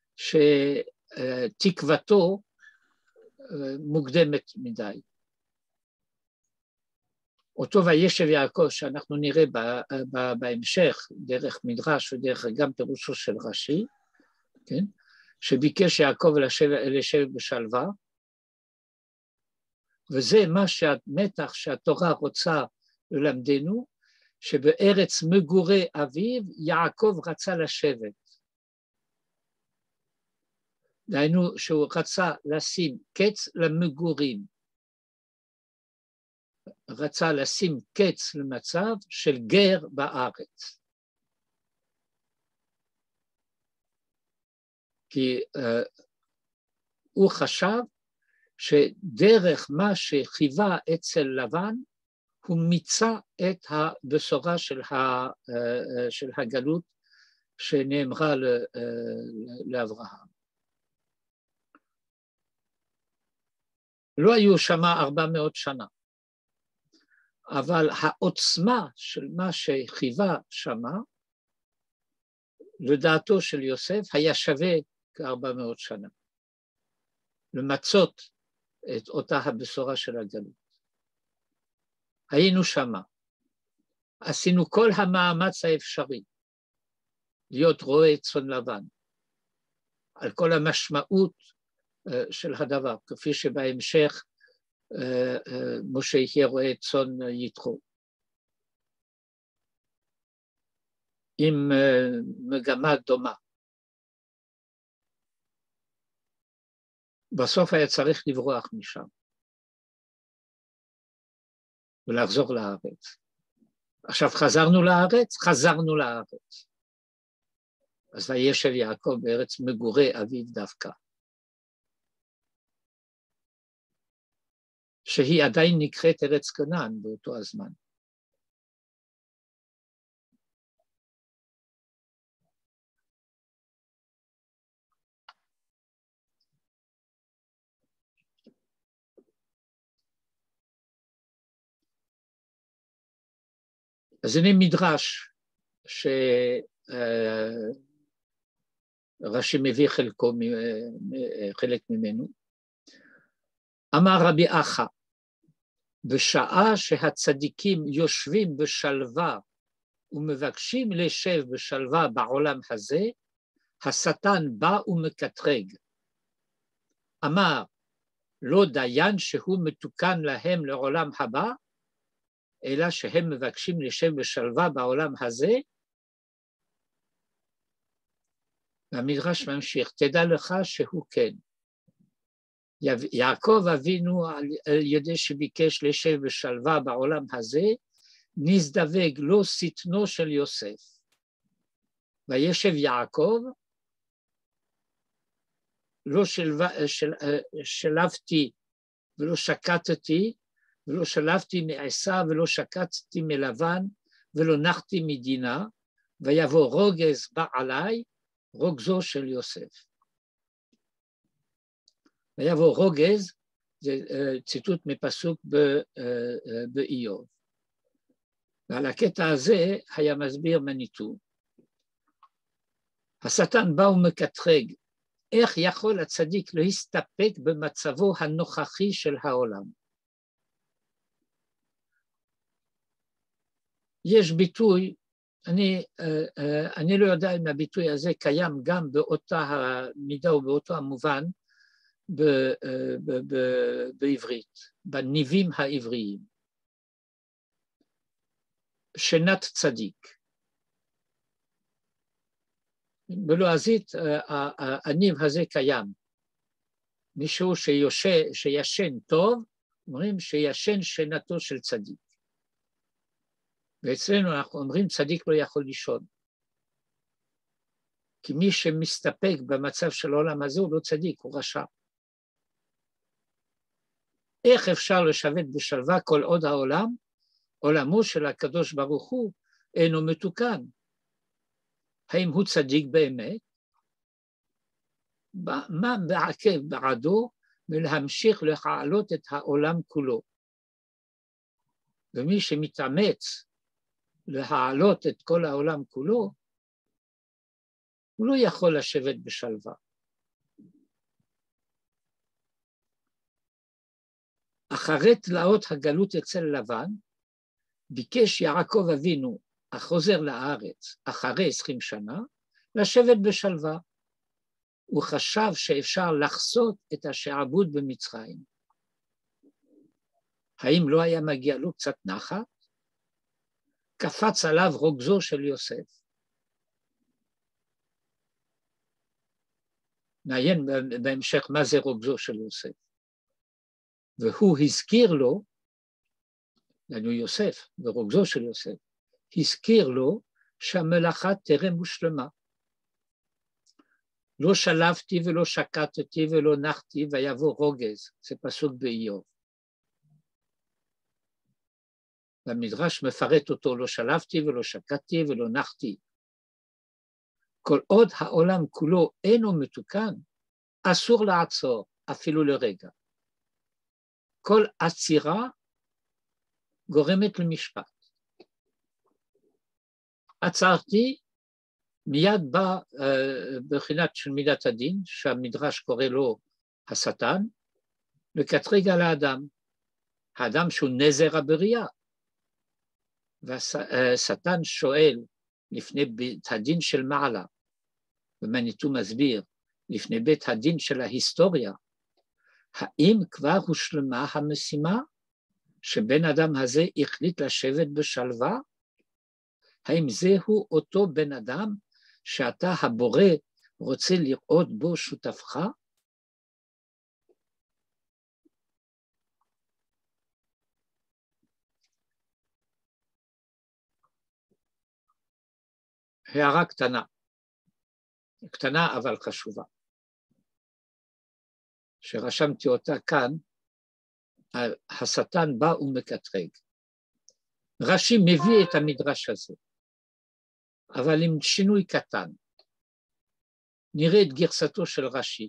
שתקוותו מוקדמת מדי. אותו וישב יעקב, שאנחנו נראה בהמשך, דרך מדרש ודרך גם פירושו של רש"י, כן? שביקש יעקב לשב בשלווה, וזה מה שהמתח שהתורה רוצה ללמדנו, שבארץ מגורי אביו יעקב רצה לשבת. דהיינו שהוא רצה לשים קץ למגורים. רצה לשים קץ למצב של גר בארץ. כי הוא חשב שדרך מה שחיווה אצל לבן, הוא מיצה את הבשורה של הגלות שנאמרה לאברהם. לא היו שמה 400 שנה, אבל העוצמה של מה שחיווה שמה, לדעתו של יוסף, היה שווה כ-400 שנה, למצות את אותה הבשורה של הגלות. היינו שמה, עשינו כל המאמץ האפשרי להיות רועה צאן לבן, על כל המשמעות של הדבר, כפי שבהמשך משה יהיה רועה צאן יתרו. עם מגמה דומה. בסוף היה צריך לברוח משם, ולחזור לארץ. עכשיו חזרנו לארץ. אז וישב יעקב בארץ מגורי אביו דווקא, שהיא עדיין נקראת ארץ כנען באותו הזמן. אז הנה מדרש שרש"י מביא חלק ממנו. אמר רבי אחא, בשעה שהצדיקים יושבים בשלווה ומבקשים לשב בשלווה בעולם הזה, השטן בא ומקטרג. אמר, לא דיין שהוא מתוקן להם לעולם הבא, אלא שהם מבקשים לשב בשלווה בעולם הזה. והמדרש ממשיך, תדע לך שהוא כן. יעקב אבינו על ידי שביקש לשב בשלווה בעולם הזה, נזדווג לו שטנו של יוסף. וישב יעקב, לא שלבתי ולא שקטתי, ולא שלבתי מעשיו ולא שקצתי מלבן ולא נחתי מדינה, ויבוא רוגז בא עליי, רוגזו של יוסף. ויבוא רוגז, זה ציטוט מפסוק באיוב. ועל הקטע הזה היה מסביר מניטו. השטן בא ומקטרג, איך יכול הצדיק להסתפק במצבו הנוכחי של העולם? יש ביטוי, אני לא יודע אם הביטוי הזה קיים גם באותה המידה ובאותו המובן בעברית, בניבים העבריים. שנת צדיק. בלועזית הניב הזה קיים. מישהו שישן טוב, אומרים שישן שנתו של צדיק. ואצלנו אנחנו אומרים צדיק לא יכול לישון. כי מי שמסתפק במצב של העולם הזה הוא לא צדיק, הוא רשע. איך אפשר לשבת בשלווה כל עוד העולם, עולמו של הקדוש ברוך הוא אינו מתוקן? האם הוא צדיק באמת? מה מעכב בעדו מלהמשיך להעלות את העולם כולו? ומי שמתאמץ להעלות את כל העולם כולו, הוא לא יכול לשבת בשלווה. אחרי תלאות הגלות אצל לבן, ביקש יעקב אבינו, החוזר לארץ אחרי 20 שנה, לשבת בשלווה. הוא חשב שאפשר לחסות את השעבוד במצרים. האם לא היה מגיע לו קצת נחת? קפץ עליו רוגזו של יוסף. נעיין בהמשך מה זה רוגזו של יוסף. והוא הזכיר לו, לנו יוסף, ורוגזו של יוסף, הזכיר לו שהמלאכה טרם הושלמה. לא שלבתי ולא שקטתי ולא נחתי ויבוא רוגז, זה פסוק באיוב. והמדרש מפרט אותו, לא שלבתי ולא שקטתי ולא נחתי. כל עוד העולם כולו אינו מתוקן, אסור לעצור אפילו לרגע. כל עצירה גורמת למשפט. עצרתי, מיד בא בחינת של מידת הדין, שהמדרש קורא לו השטן, וקטרג על האדם, האדם שהוא נזר הבריאה. והשטן שואל לפני בית הדין של מעלה, ומניטו מסביר, לפני בית הדין של ההיסטוריה, האם כבר הושלמה המשימה שבן אדם הזה החליט לשבת בשלווה? האם זהו אותו בן אדם שאתה הבורא רוצה לראות בו שותפך? הערה קטנה אבל חשובה, שרשמתי אותה כאן, השטן בא ומקטרג. רש"י מביא את המדרש הזה, אבל עם שינוי קטן. נראה את גרסתו של רש"י.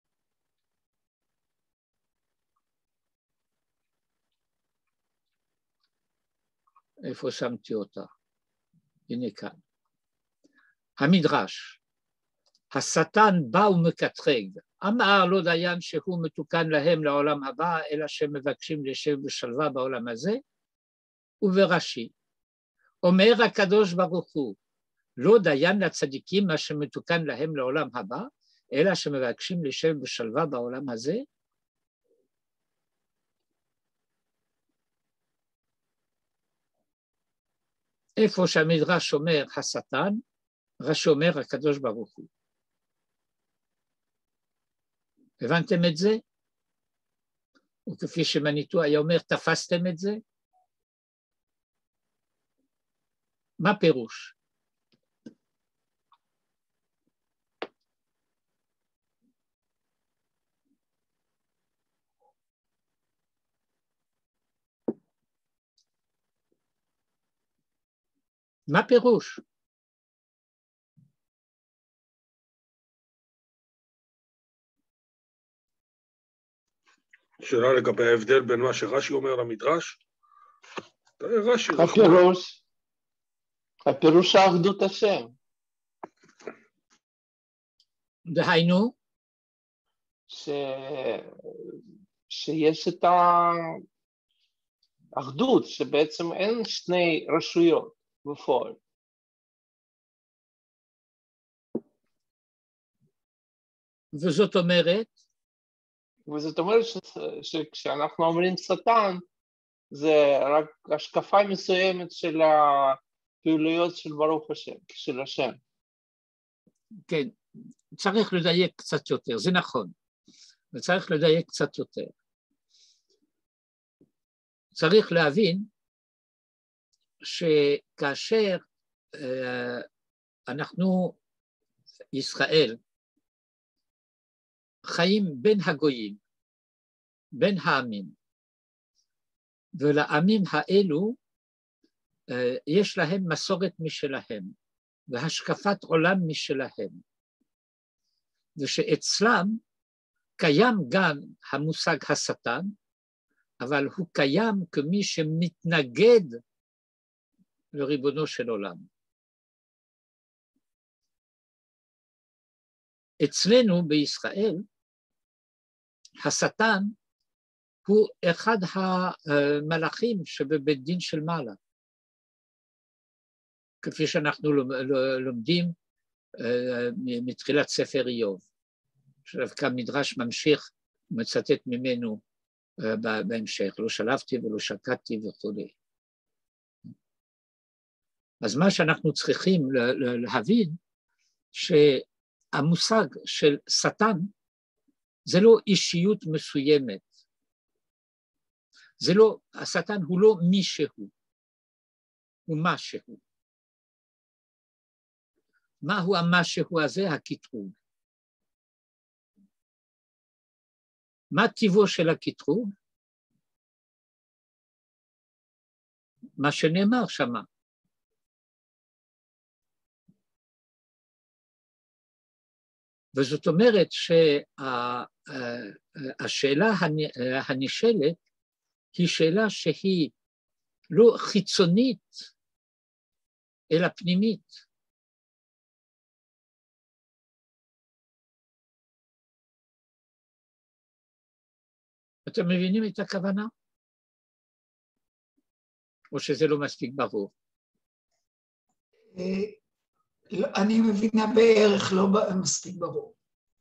איפה שמתי אותה? הנה כאן. המדרש, השטן בא ומקטרג, אמר לא דיין שהוא מתוקן להם לעולם הבא, אלא שמבקשים לשב בשלווה בעולם הזה, וברש"י, אומר הקדוש ברוך הוא, לא דיין לצדיקים מה שמתוקן להם לעולם הבא, אלא שמבקשים לשב בשלווה בעולם הזה. איפה שהמדרש אומר השטן, רש"י אומר הקדוש ברוך הוא. הבנתם את זה? וכפי שמניטו היה אומר, תפסתם את זה? מה פירוש? מה פירוש? שאלה לגבי ההבדל בין מה שרש"י אומר למדרש? רש"י הפירוש האחדות השם. דהיינו? שיש את האחדות, שבעצם אין שני רשויות בפועל. וזאת אומרת? וזאת אומרת שכשאנחנו אומרים שטן, זה רק השקפה מסוימת של הפעילויות של ברוך השם, של השם. כן, צריך לדייק קצת יותר, זה נכון, וצריך לדייק קצת יותר. צריך להבין שכאשר אנחנו, ישראל, חיים בין הגויים, בין העמים, ולעמים האלו יש להם מסורת משלהם, והשקפת עולם משלהם, ושאצלם קיים גם המושג השטן, אבל הוא קיים כמי שמתנגד לריבונו של עולם. אצלנו בישראל, השטן הוא אחד המלאכים שבבית דין של מעלה. כפי שאנחנו לומדים מתחילת ספר איוב, שדווקא המדרש ממשיך ומצטט ממנו בהמשך, לא שלבתי ולא שקטתי וכו'. אז מה שאנחנו צריכים להבין, שהמושג של שטן זה לא אישיות מסוימת, זה לא, השטן הוא לא מישהו, הוא משהו. מהו המשהו הזה? הקטרוג. מה טיבו של הקטרוג? מה שנאמר שמה. וזאת אומרת שהשאלה הנשאלת היא שאלה שהיא לא חיצונית, אלא פנימית. אתם מבינים את הכוונה? או שזה לא מספיק ברור? אני מבינה בערך, לא מספיק ברור.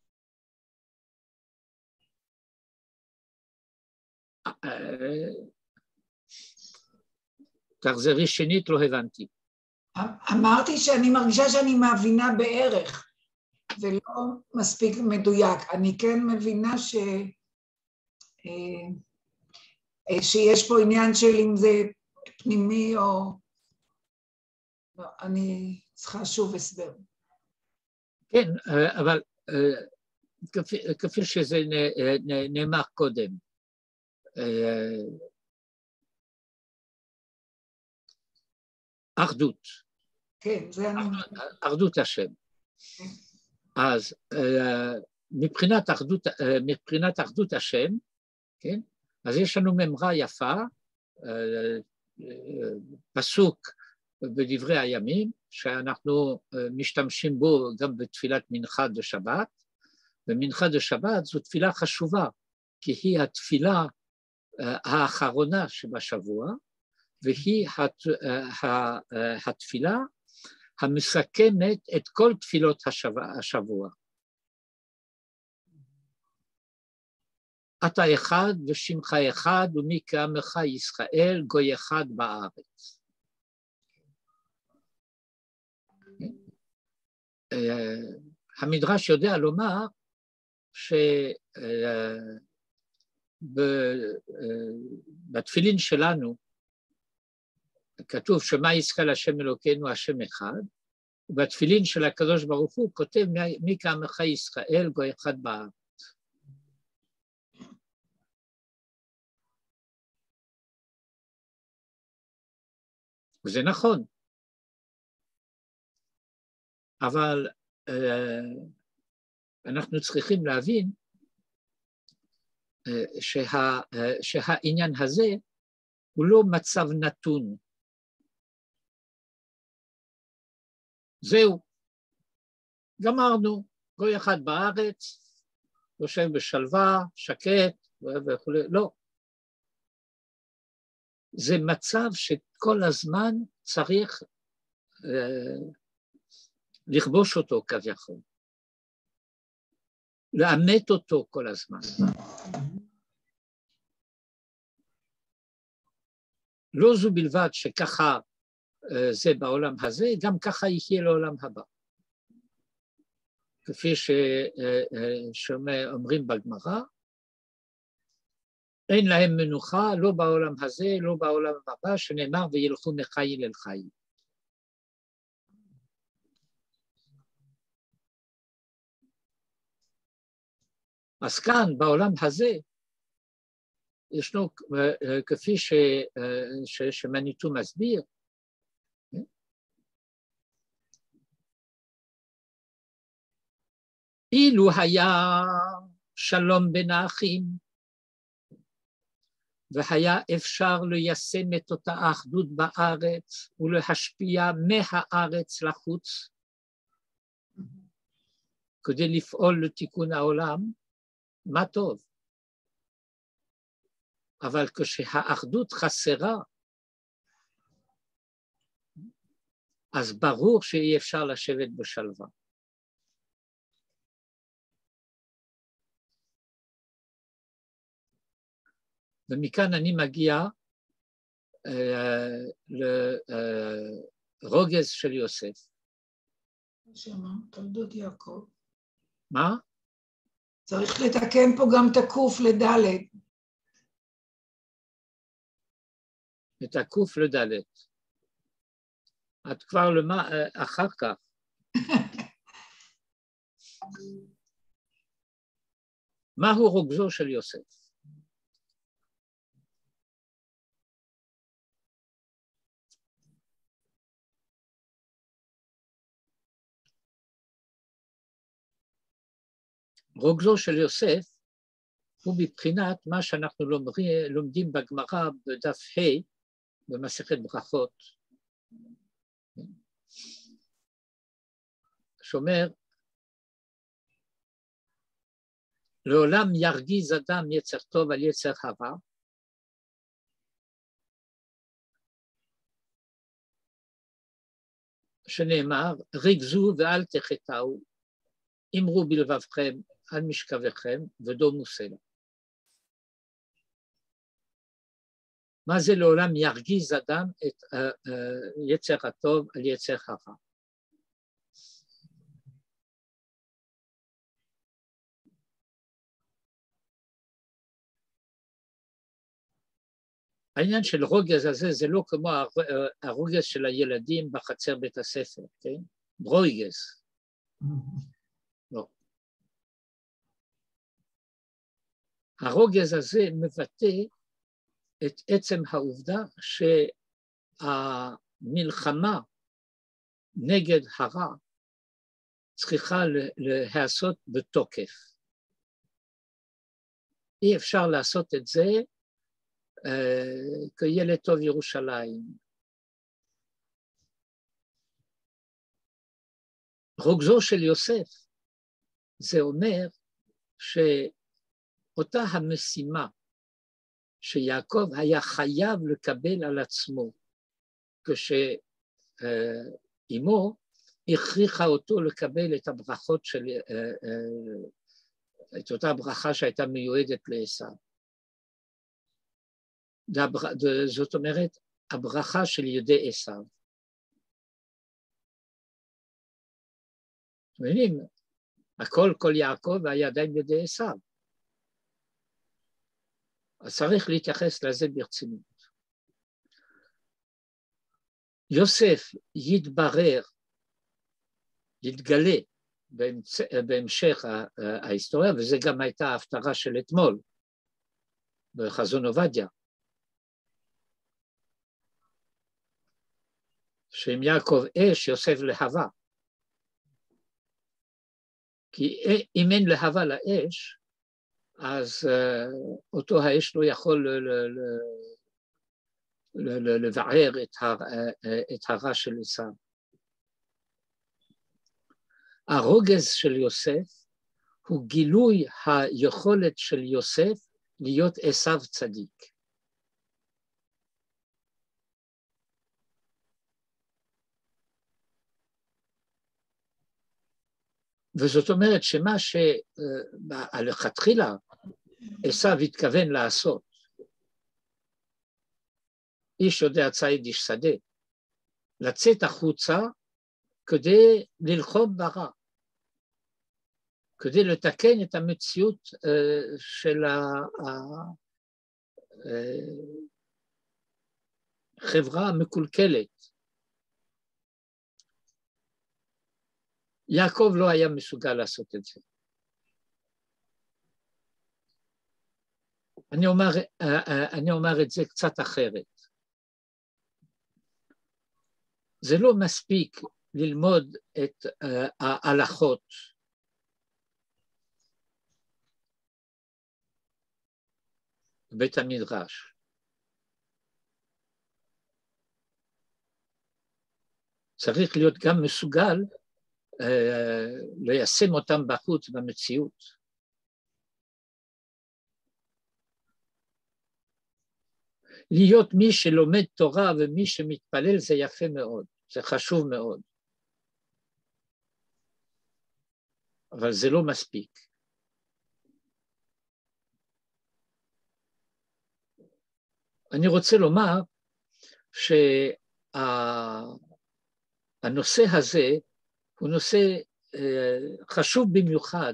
תחזרי שנית, לא הבנתי. אמרתי שאני מרגישה שאני מבינה בערך, ולא מספיק מדויק. אני כן מבינה שיש פה עניין של אם זה פנימי או... לא, אני צריכה שוב הסבר. כן, אבל כפי שזה נאמר קודם, אחדות. כן, זה אני... אחדות השם. אז מבחינת אחדות השם, כן? אז יש לנו ממרה יפה, פסוק בדברי הימים, שאנחנו משתמשים בו גם בתפילת מנחה דשבת, ומנחה דשבת זו תפילה חשובה, כי היא התפילה האחרונה שבשבוע, והיא התפילה המסכמת את כל תפילות השבוע. אתה אחד ושמך אחד ומי כעמך ישראל גוי אחד בארץ. המדרש יודע לומר שבתפילין שלנו כתוב שמה ישראל השם אלוקינו השם אחד, ובתפילין של הקדוש ברוך הוא כותב מי כעמך ישראל גוי אחד בארץ. וזה נכון, אבל אנחנו צריכים להבין שהעניין הזה הוא לא מצב נתון. זהו, גמרנו, גוי אחד בארץ, יושב בשלווה, שקט וכו', לא. זה מצב שכל הזמן צריך לכבוש אותו כביכול, לאמת אותו כל הזמן. לא זו בלבד שככה זה בעולם הזה, גם ככה יהיה לעולם הבא. כפי שאומרים בגמרא, אין להם מנוחה, לא בעולם הזה, לא בעולם הבא, שנאמר וילכו מחיל אל חיל. אז כאן, בעולם הזה, ישנו, כפי שמניטו מסביר, אילו היה שלום בין האחים, והיה אפשר ליישם את אותה האחדות בארץ, ולהשפיע מהארץ לחוץ, כדי לפעול לתיקון העולם, מה טוב. אבל כשהאחדות חסרה, אז ברור שאי אפשר לשבת בשלווה. ומכאן אני מגיע לרוגז של יוסף. שמה, תולדות יעקב. מה? צריך לתקן פה גם את הקוף לדלת. את הקוף לדלת. את כבר אחר כך. מהו רוגזו של יוסף? רוגזו של יוסף הוא מבחינת מה שאנחנו לומדים בגמרא בדף ה' במסכת ברכות, שאומר לעולם ירגיז אדם יצר טוב על יצר הרע, שנאמר, ריגזו ואל תחטאו, אמרו בלבבכם על משכבכם ודומו סלע. מה זה לעולם ירגיז אדם את יצר הטוב על יצר הרע? העניין של רוגז הזה זה לא כמו הרוגז של הילדים בחצר בית הספר, כן? ברויגז. לא. הרוגז הזה מבטא את עצם העובדה שהמלחמה נגד הרע צריכה להיעשות בתוקף. אי אפשר לעשות את זה כילד טוב ירושלים. רוגזו של יוסף, זה אומר שאותה המשימה שיעקב היה חייב לקבל על עצמו, כשאמו הכריחה אותו לקבל את הברכות של, את אותה ברכה שהייתה מיועדת לעשיו. זאת אומרת, הברכה של ידי עשיו. אתם מבינים? הכל כל יעקב היה עדיין ידי עשיו. אז צריך להתייחס לזה ברצינות. יוסף יתגלה בהמשך ההיסטוריה, וזה גם הייתה ההפטרה של אתמול, בחזון עובדיה, שעם יעקב אש יוסף להבה. כי אם אין להבה לאש, אז אותו האש לא יכול לבער את הרע של עשיו. הרוגז של יוסף הוא גילוי היכולת של יוסף להיות עשיו צדיק. וזאת אומרת שמה שהלכתחילה עשיו התכוון לעשות, איש יודע ציד איש שדה, לצאת החוצה כדי ללחום ברע, כדי לתקן את המציאות של החברה המקולקלת. יעקב לא היה מסוגל לעשות את זה. אני אומר את זה קצת אחרת. זה לא מספיק ללמוד את ההלכות בית המדרש. צריך להיות גם מסוגל ליישם אותם בחוץ במציאות. להיות מי שלומד תורה ומי שמתפלל זה יפה מאוד, זה חשוב מאוד. אבל זה לא מספיק. אני רוצה לומר שהנושא הזה הוא נושא חשוב במיוחד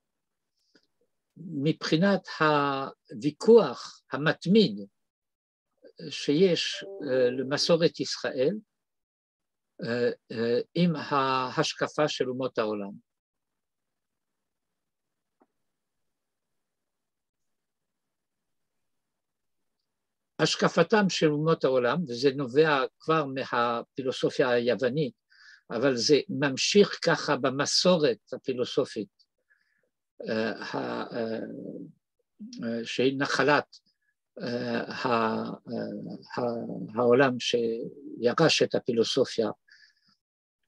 מבחינת הוויכוח המתמיד שיש למסורת ישראל עם ההשקפה של אומות העולם. השקפתם של אומות העולם, וזה נובע כבר מהפילוסופיה היוונית, אבל זה ממשיך ככה במסורת הפילוסופית, שהיא נחלת העולם שירש את הפילוסופיה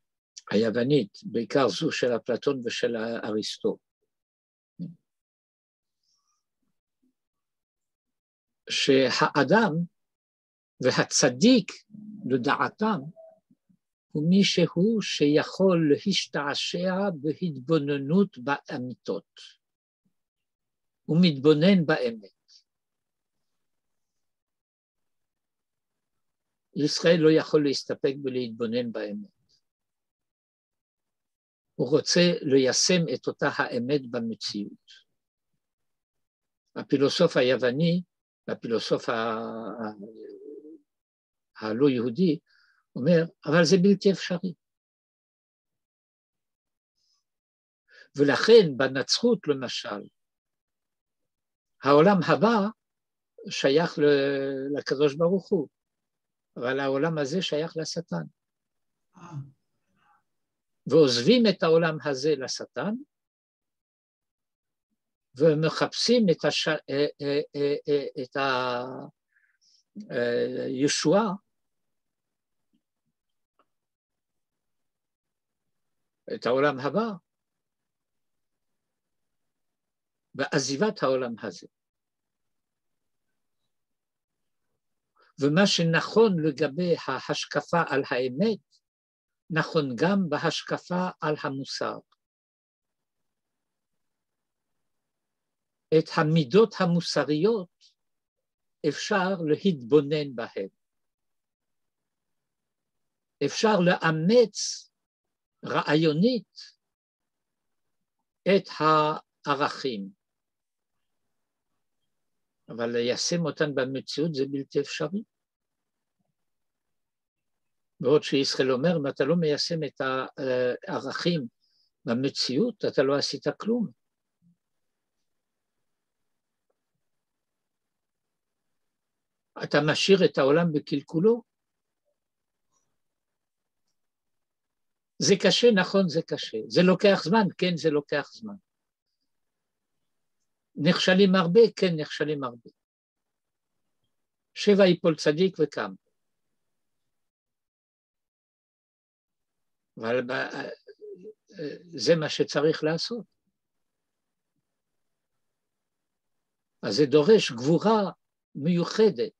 היוונית, בעיקר זו של אפלטון ושל אריסטו. שהאדם והצדיק לדעתם הוא מישהו שיכול להשתעשע בהתבוננות באמיתות. הוא מתבונן באמת. ישראל לא יכול להסתפק בלהתבונן באמת. הוא רוצה ליישם את אותה האמת במציאות. הפילוסוף היווני, הפילוסוף הלא יהודי, אומר, אבל זה בלתי אפשרי. ולכן בנצרות למשל, העולם הבא שייך לקדוש ברוך הוא, אבל העולם הזה שייך לשטן. ועוזבים את העולם הזה לשטן, ומחפשים את הישועה, את העולם הבא, בעזיבת העולם הזה. ומה שנכון לגבי ההשקפה על האמת, נכון גם בהשקפה על המוסר. את המידות המוסריות אפשר להתבונן בהן. אפשר לאמץ רעיונית את הערכים, אבל ליישם אותן במציאות זה בלתי אפשרי. בעוד שישראל אומר, אם אתה לא מיישם את הערכים במציאות, אתה לא עשית כלום. אתה משאיר את העולם בקלקולו. זה קשה, נכון, זה קשה. זה לוקח זמן, כן, זה לוקח זמן. נכשלים הרבה, כן, נכשלים הרבה. 7 ייפול צדיק וקם. אבל זה מה שצריך לעשות. אז זה דורש גבורה מיוחדת,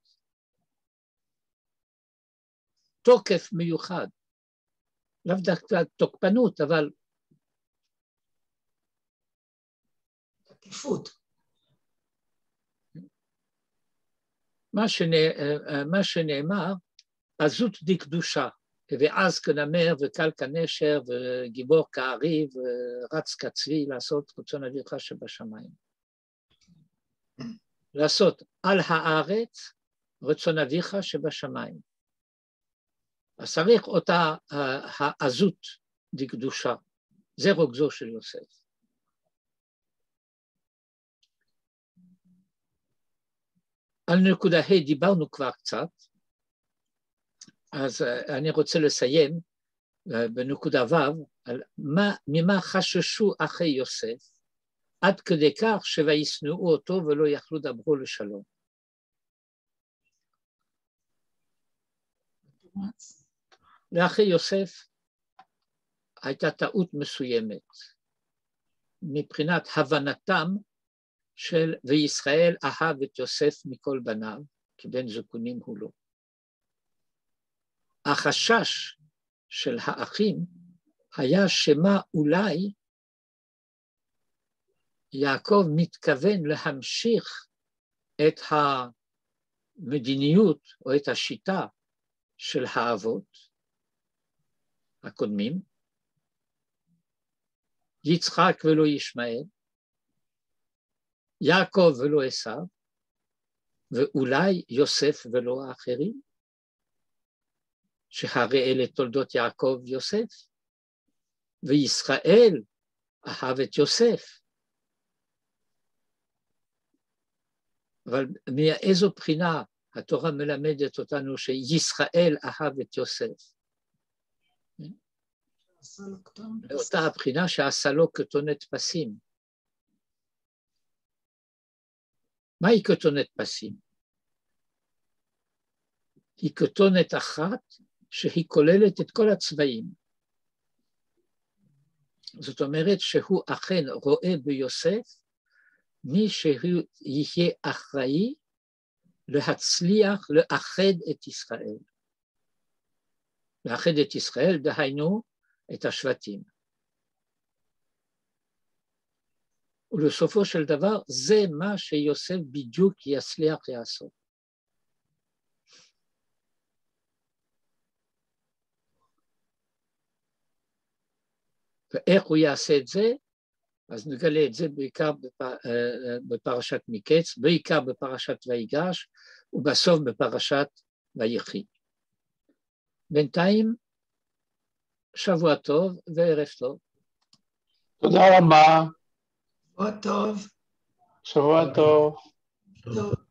תוקף מיוחד, לאו דווקא תוקפנות, אבל תקיפות. מה שנאמר, עזות דקדושה, ואז כנמר וקל כנשר וגיבור כארי ורץ כצבי לעשות רצון אביך שבשמיים. לעשות על הארץ רצון אביך שבשמיים. אז צריך אותה העזות דקדושה, זה רוגזו של יוסף. על נקודה ה' דיברנו כבר קצת, אז אני רוצה לסיים בנקודה ו' על ממה חששו אחי יוסף, עד כדי כך שוישנאו אותו ולא יכלו דברו לשלום. לאחי יוסף הייתה טעות מסוימת, מבחינת הבנתם של וישראל אהב את יוסף מכל בניו, כי בן זקונים הוא לא. החשש של האחים היה שמה אולי יעקב מתכוון להמשיך את המדיניות או את השיטה של האבות הקודמים, יצחק ולא ישמעאל, יעקב ולא עשיו, ואולי יוסף ולא האחרים, שהרי אלה תולדות יעקב יוסף, וישראל אהב את יוסף. אבל מאיזו בחינה התורה מלמדת אותנו שישראל אהב את יוסף? לאותה הבחינה שעשה לו כתונת פסים. מהי כתונת פסים? היא כתונת אחת שהיא כוללת את כל הצבעים. זאת אומרת שהוא אכן רואה ביוסף מי שיהיה אחראי להצליח לאחד את ישראל. לאחד את ישראל, דהיינו את השבטים. ולסופו של דבר, זה מה שיוסף בדיוק יצליח לעשות. ואיך הוא יעשה את זה? אז נגלה את זה בעיקר בפרשת מקץ, בעיקר בפרשת ויגש, ובסוף בפרשת ויחי. בינתיים, שבוע טוב וערב טוב. תודה רבה. שבוע טוב. שבוע טוב. טוב.